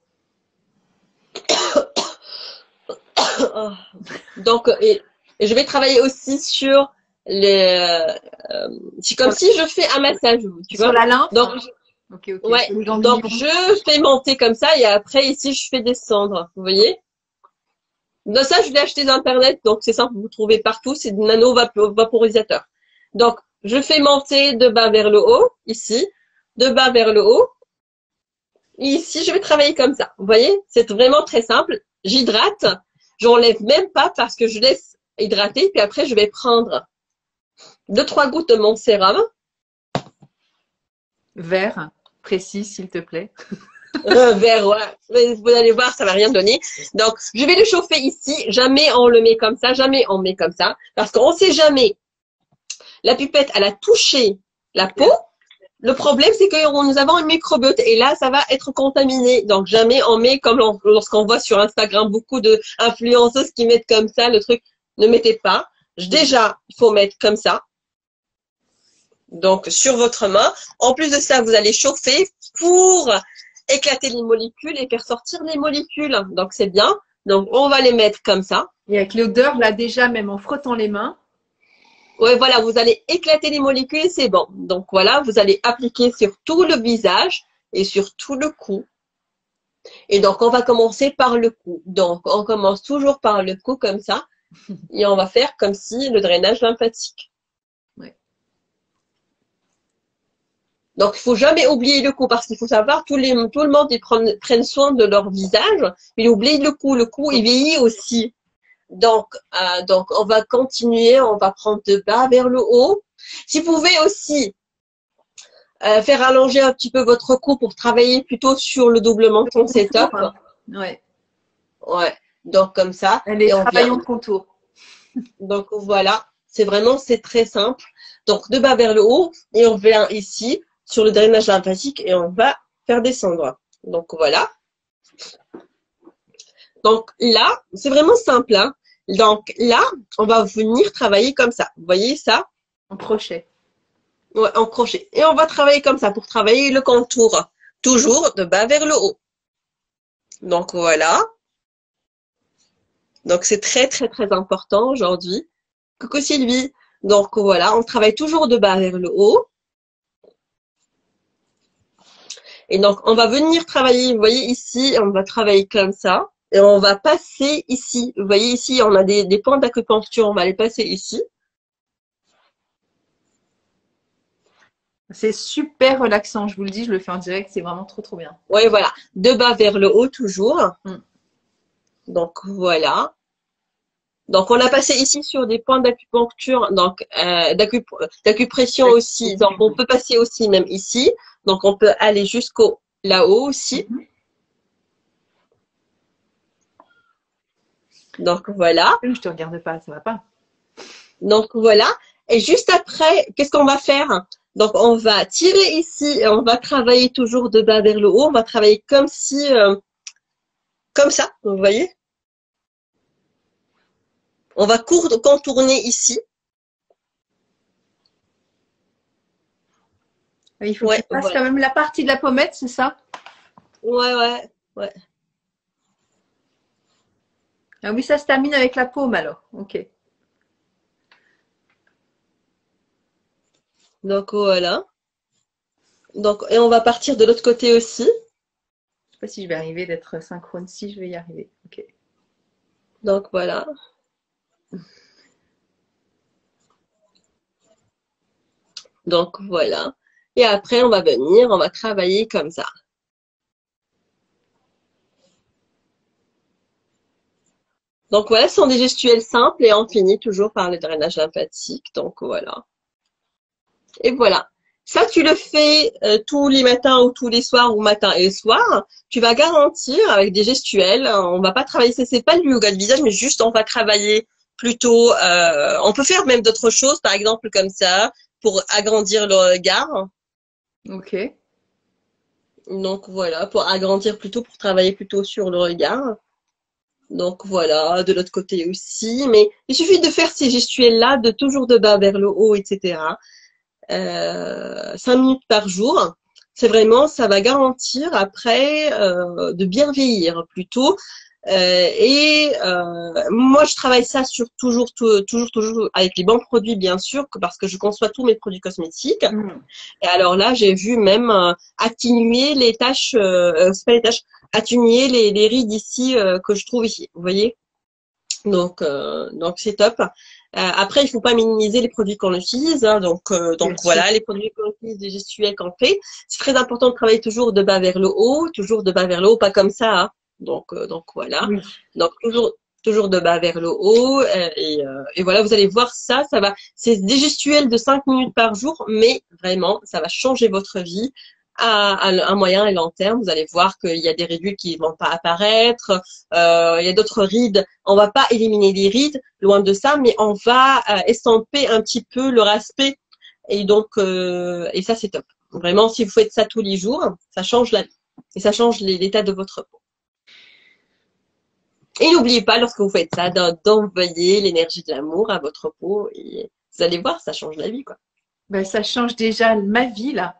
Donc, et, et je vais travailler aussi sur les. Euh, c'est comme Sur, si je fais un massage, tu sur vois. la lymphe. Donc, Ok, ok. ouais, Sur les donc ganglions. je fais monter comme ça et après ici je fais descendre, vous voyez. Donc ça je l'ai acheté sur internet, donc c'est simple, vous trouvez partout, c'est des nano vaporisateurs. Donc je fais monter de bas vers le haut, ici, de bas vers le haut. Et ici je vais travailler comme ça, vous voyez, c'est vraiment très simple. J'hydrate, j'enlève même pas parce que je laisse hydrater, puis après je vais prendre deux trois gouttes de mon sérum. Vert, précis, s'il te plaît. Un verre, ouais. Mais vous allez voir, ça va rien donner. Donc, je vais le chauffer ici. Jamais on le met comme ça. Jamais on met comme ça. Parce qu'on sait jamais. La pipette, elle a touché la peau. Le problème, c'est que nous avons une microbiote. Et là, ça va être contaminé. Donc, jamais on met comme lorsqu'on voit sur Instagram beaucoup d'influenceuses qui mettent comme ça le truc. Ne mettez pas. Déjà, il faut mettre comme ça. Donc, sur votre main. En plus de ça, vous allez chauffer pour éclater les molécules et faire sortir les molécules. Donc, c'est bien. Donc, on va les mettre comme ça. Et avec l'odeur, là, déjà, même en frottant les mains. Ouais, voilà, vous allez éclater les molécules et c'est bon. Donc, voilà, vous allez appliquer sur tout le visage et sur tout le cou. Et donc, on va commencer par le cou. Donc, on commence toujours par le cou comme ça. Et on va faire comme si le drainage lymphatique. Ouais. Donc, il faut jamais oublier le cou parce qu'il faut savoir, tous les, tout le monde, ils prennent, prennent soin de leur visage, mais ils oublient le cou. Le cou, il vieillit aussi. Donc, euh, donc, on va continuer, on va prendre de bas vers le haut. Si vous pouvez aussi euh, faire allonger un petit peu votre cou pour travailler plutôt sur le double menton, c'est top. Ouais. Ouais. Donc, comme ça. Les et on travaillons vient. de contour. Donc, voilà. C'est vraiment, c'est très simple. Donc, de bas vers le haut et on vient ici sur le drainage lymphatique et on va faire descendre. Donc, voilà. Donc, là, c'est vraiment simple, hein. Donc, là, on va venir travailler comme ça. Vous voyez ça? En crochet. Ouais, en crochet. Et on va travailler comme ça pour travailler le contour. Toujours de bas vers le haut. Donc, voilà. Donc, c'est très, très, très important aujourd'hui. Coucou Sylvie. Donc, voilà, on travaille toujours de bas vers le haut. Et donc, on va venir travailler, vous voyez ici, on va travailler comme ça. Et on va passer ici. Vous voyez ici, on a des, des points d'acupuncture, on va les passer ici. C'est super relaxant, je vous le dis, je le fais en direct, c'est vraiment trop trop bien. Oui, voilà. De bas vers le haut, toujours. Mm. Donc voilà. Donc on a passé ici sur des points d'acupuncture, donc euh, d'acup d'acupression aussi. Donc on peut passer aussi même ici. Donc on peut aller jusqu'au là-haut aussi. Donc voilà. Je te regarde pas, ça va pas. Donc voilà. Et juste après, qu'est-ce qu'on va faire? Donc on va tirer ici et on va travailler toujours de bas vers le haut. On va travailler comme si, euh, comme ça, vous voyez? On va contourner ici. Il faut Ouais, que tu passes voilà. quand même la partie de la pommette, c'est ça? Ouais, ouais, ouais. Ah oui, ça se termine avec la paume alors. Ok. Je Donc voilà. Donc, et on va partir de l'autre côté aussi. sais pas si je vais arriver d'être synchrone. Si je vais y arriver. Ok. Donc voilà. Donc voilà. Et après, on va venir, on va travailler comme ça. Donc voilà, ce sont des gestuels simples et on finit toujours par le drainage lymphatique. Donc voilà. Et voilà. Ça, tu le fais euh, tous les matins ou tous les soirs ou matin et soir. Tu vas garantir avec des gestuels. On va pas travailler, c'est pas le yoga de visage, mais juste on va travailler plutôt. Euh, on peut faire même d'autres choses, par exemple comme ça, pour agrandir le regard. Ok. Donc voilà, pour agrandir plutôt, pour travailler plutôt sur le regard. Donc voilà, de l'autre côté aussi. Mais il suffit de faire ces gestuels-là, de toujours de bas vers le haut, et cetera. Euh, cinq minutes par jour. C'est vraiment, ça va garantir après euh, de bien vieillir plutôt. Euh, et euh, moi, je travaille ça sur toujours, tout, toujours, toujours avec les bons produits, bien sûr, que parce que je conçois tous mes produits cosmétiques. Mm. Et alors là, j'ai vu même euh, atténuer les taches, euh, c'est pas les taches, atténuer les, les rides ici euh, que je trouve ici. Vous voyez? Donc, euh, donc c'est top. Euh, après, il faut pas minimiser les produits qu'on utilise. Hein, donc, euh, donc Bien sûr. voilà, les produits qu'on utilise, les gestuels qu'on fait. C'est très important de travailler toujours de bas vers le haut, toujours de bas vers le haut, pas comme ça. Hein. Donc, euh, donc voilà. Oui. Donc toujours, toujours de bas vers le haut. Euh, et, euh, et voilà, vous allez voir ça, ça va. C'est des gestuels de cinq minutes par jour, mais vraiment, ça va changer votre vie. À, à un moyen et long terme, vous allez voir qu'il y a des ridules qui vont pas apparaître, euh, il y a d'autres rides. On va pas éliminer les rides, loin de ça, mais on va euh, estomper un petit peu leur aspect. Et donc, euh, et ça c'est top. Vraiment, si vous faites ça tous les jours, ça change la vie et ça change l'état de votre peau. Et n'oubliez pas, lorsque vous faites ça, d'envoyer l'énergie de l'amour à votre peau et vous allez voir, ça change la vie, quoi. Ben, ça change déjà ma vie là.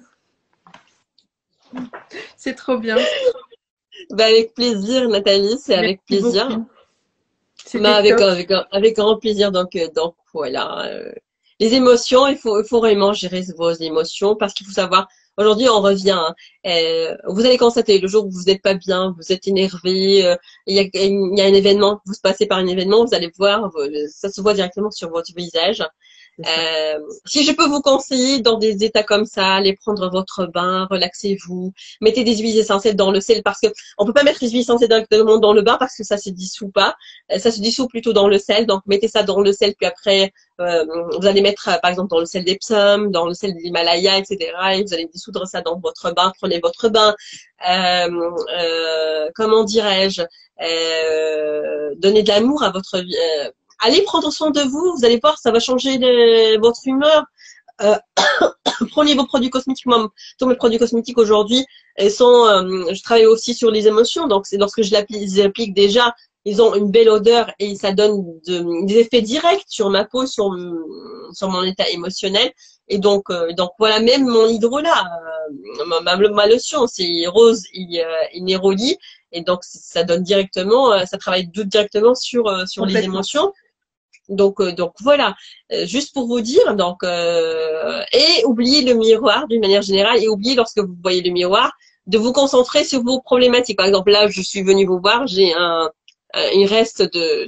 C'est trop bien. Bah, avec plaisir, Nathalie, c'est avec Merci plaisir. beaucoup. Bah, C'était avec, top. avec, avec grand plaisir. Donc, euh, donc voilà. euh, les émotions, il faut, il faut vraiment gérer vos émotions parce qu'il faut savoir. Aujourd'hui, on revient. Hein, euh, vous allez constater le jour où vous n'êtes pas bien, vous êtes énervé, euh, il y a, il y a un événement, vous passez par un événement, vous allez voir, ça se voit directement sur votre visage. Euh, si je peux vous conseiller dans des états comme ça, allez prendre votre bain, relaxez-vous, mettez des huiles essentielles dans le sel parce que on peut pas mettre les huiles essentielles directement dans le bain parce que ça se dissout pas, ça se dissout plutôt dans le sel. Donc mettez ça dans le sel puis après euh, vous allez mettre par exemple dans le sel d'Epsom, dans le sel de l'Himalaya, et cetera. Et vous allez dissoudre ça dans votre bain. Prenez votre bain. Euh, euh, comment dirais-je euh, Donnez de l'amour à votre vie. Euh, allez prendre soin de vous, vous allez voir, ça va changer les, votre humeur. Euh, prenez vos produits cosmétiques. Moi, tous mes produits cosmétiques aujourd'hui, ils sont. Euh, je travaille aussi sur les émotions, donc c'est lorsque je l'applique déjà, ils ont une belle odeur et ça donne de, des effets directs sur ma peau, sur sur mon état émotionnel. Et donc, euh, donc voilà, même mon hydrolat, euh, ma, ma, ma lotion, c'est rose et, euh, et néroli. Et donc, ça donne directement, euh, ça travaille directement sur euh, sur les émotions. Donc, euh, donc voilà, euh, juste pour vous dire, donc euh, et oubliez le miroir d'une manière générale et oubliez lorsque vous voyez le miroir de vous concentrer sur vos problématiques. Par exemple, là, je suis venue vous voir, j'ai un, un il reste de, de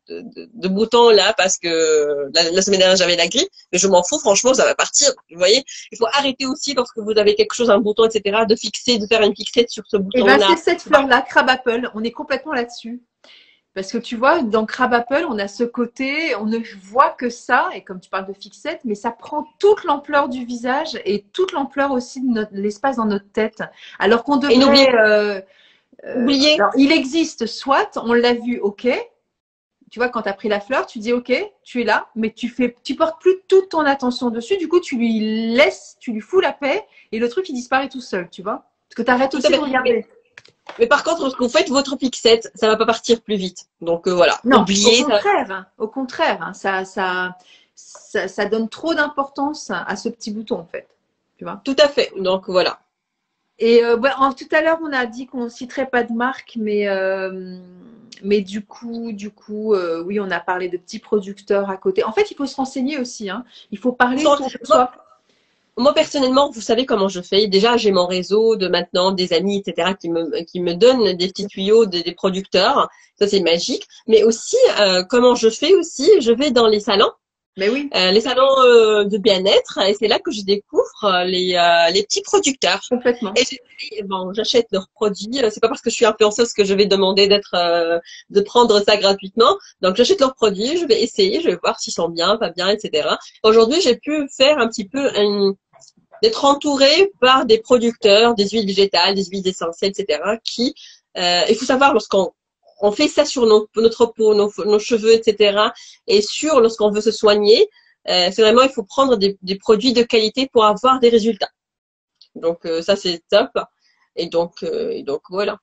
de, de, de boutons là parce que la, la semaine dernière j'avais la grippe, mais je m'en fous, franchement, ça va partir. Vous voyez, il faut arrêter aussi lorsque vous avez quelque chose, un bouton, et cetera, de fixer, de faire une fixette sur ce Et ben bouton-là. c'est cette fleur-là, Crab Apple. On est complètement là-dessus. Parce que tu vois, dans Crab Apple, on a ce côté, on ne voit que ça, et comme tu parles de fixette, mais ça prend toute l'ampleur du visage et toute l'ampleur aussi de l'espace dans notre tête. Alors qu'on devrait... Euh, euh, Oubliez. alors, il existe, soit, on l'a vu, ok. Tu vois, quand tu as pris la fleur, tu dis ok, tu es là, mais tu fais, tu portes plus toute ton attention dessus. Du coup, tu lui laisses, tu lui fous la paix, et le truc, il disparaît tout seul, tu vois. Parce que tu arrêtes aussi de regarder. Mais par contre, lorsque vous faites votre fixette, ça va pas partir plus vite. Donc euh, voilà. Non, oubliez, au contraire, ça... au contraire, hein, ça, ça, ça, ça donne trop d'importance à ce petit bouton en fait. Tu vois. Tout à fait. Donc voilà. Et euh, ouais, en, tout à l'heure, on a dit qu'on ne citerait pas de marque, mais euh, mais du coup, du coup, euh, oui, on a parlé de petits producteurs à côté. En fait, il faut se renseigner aussi. Hein. Il faut parler Sans... pour que ce soit. Moi, personnellement, vous savez comment je fais. Déjà, j'ai mon réseau de maintenant des amis, et cetera, qui me, qui me donnent des petits tuyaux des, des producteurs. Ça, c'est magique. Mais aussi, euh, comment je fais aussi, je vais dans les salons. Mais oui. Euh, les salons euh, de bien-être. Et c'est là que je découvre les, euh, les petits producteurs. Complètement. Et bon, j'achète leurs produits. C'est pas parce que je suis influenceuse que je vais demander d'être, euh, de prendre ça gratuitement. Donc, j'achète leurs produits, je vais essayer, je vais voir s'ils sont bien, pas bien, et cetera. Aujourd'hui, j'ai pu faire un petit peu une, d'être entourée par des producteurs, des huiles végétales, des huiles essentielles, et cetera. Qui, euh, il faut savoir lorsqu'on on fait ça sur nos, notre peau, nos, nos cheveux, et cetera. Et sur lorsqu'on veut se soigner, euh, c'est vraiment il faut prendre des, des produits de qualité pour avoir des résultats. Donc euh, ça c'est top. Et donc euh, et donc voilà.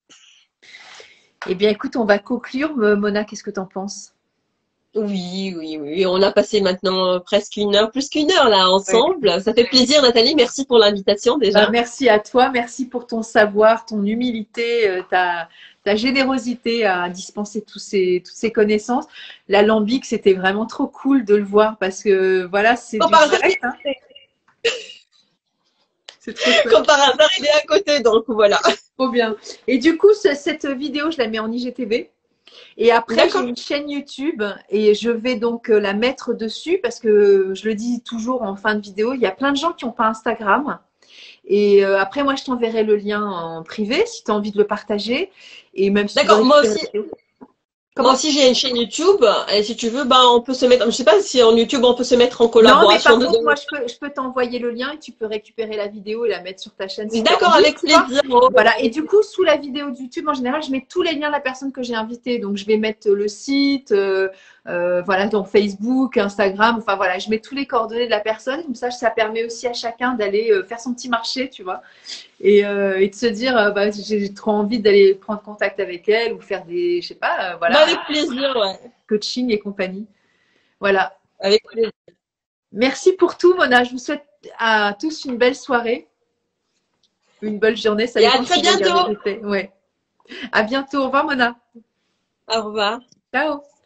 Eh bien, écoute, on va conclure. Mona, qu'est-ce que tu en penses? Oui, oui, oui. On a passé maintenant presque une heure, plus qu'une heure là ensemble. Oui. Ça fait plaisir, Nathalie. Merci pour l'invitation déjà. Bah, merci à toi. Merci pour ton savoir, ton humilité, euh, ta, ta générosité à dispenser tous ces, toutes ces connaissances. L'alambic, c'était vraiment trop cool de le voir parce que voilà, c'est du direct. Hein. C'est trop cool. Comme par hasard, il est à côté, donc voilà. Trop bien. Et du coup, ce, cette vidéo, je la mets en I G T V. Et après, j'ai une chaîne YouTube et je vais donc la mettre dessus parce que je le dis toujours en fin de vidéo, il y a plein de gens qui n'ont pas Instagram. Et euh, après, moi, je t'enverrai le lien en privé si tu as envie de le partager. Et même si D'accord, moi aussi. Comment? Moi aussi, j'ai une chaîne YouTube. Et si tu veux, bah, on peut se mettre. Je sais pas si en YouTube, on peut se mettre en collaboration. Non, mais par contre, moi, je peux, je peux t'envoyer le lien et tu peux récupérer la vidéo et la mettre sur ta chaîne. Si D'accord, avec plaisir. Voilà. Et du coup, sous la vidéo de YouTube, en général, je mets tous les liens de la personne que j'ai invitée. Donc, je vais mettre le site, euh, euh, voilà, donc Facebook, Instagram. Enfin, voilà, je mets tous les coordonnées de la personne. Comme ça, ça permet aussi à chacun d'aller euh, faire son petit marché, tu vois. Et, euh, et de se dire, euh, bah, j'ai trop envie d'aller prendre contact avec elle ou faire des, je sais pas, euh, voilà. Bah, avec plaisir, ouais. Coaching et compagnie. Voilà. Avec plaisir. Merci pour tout, Mona. Je vous souhaite à tous une belle soirée, une belle journée. Ça et à très bientôt. Ouais. À bientôt. Au revoir, Mona. Au revoir. Ciao.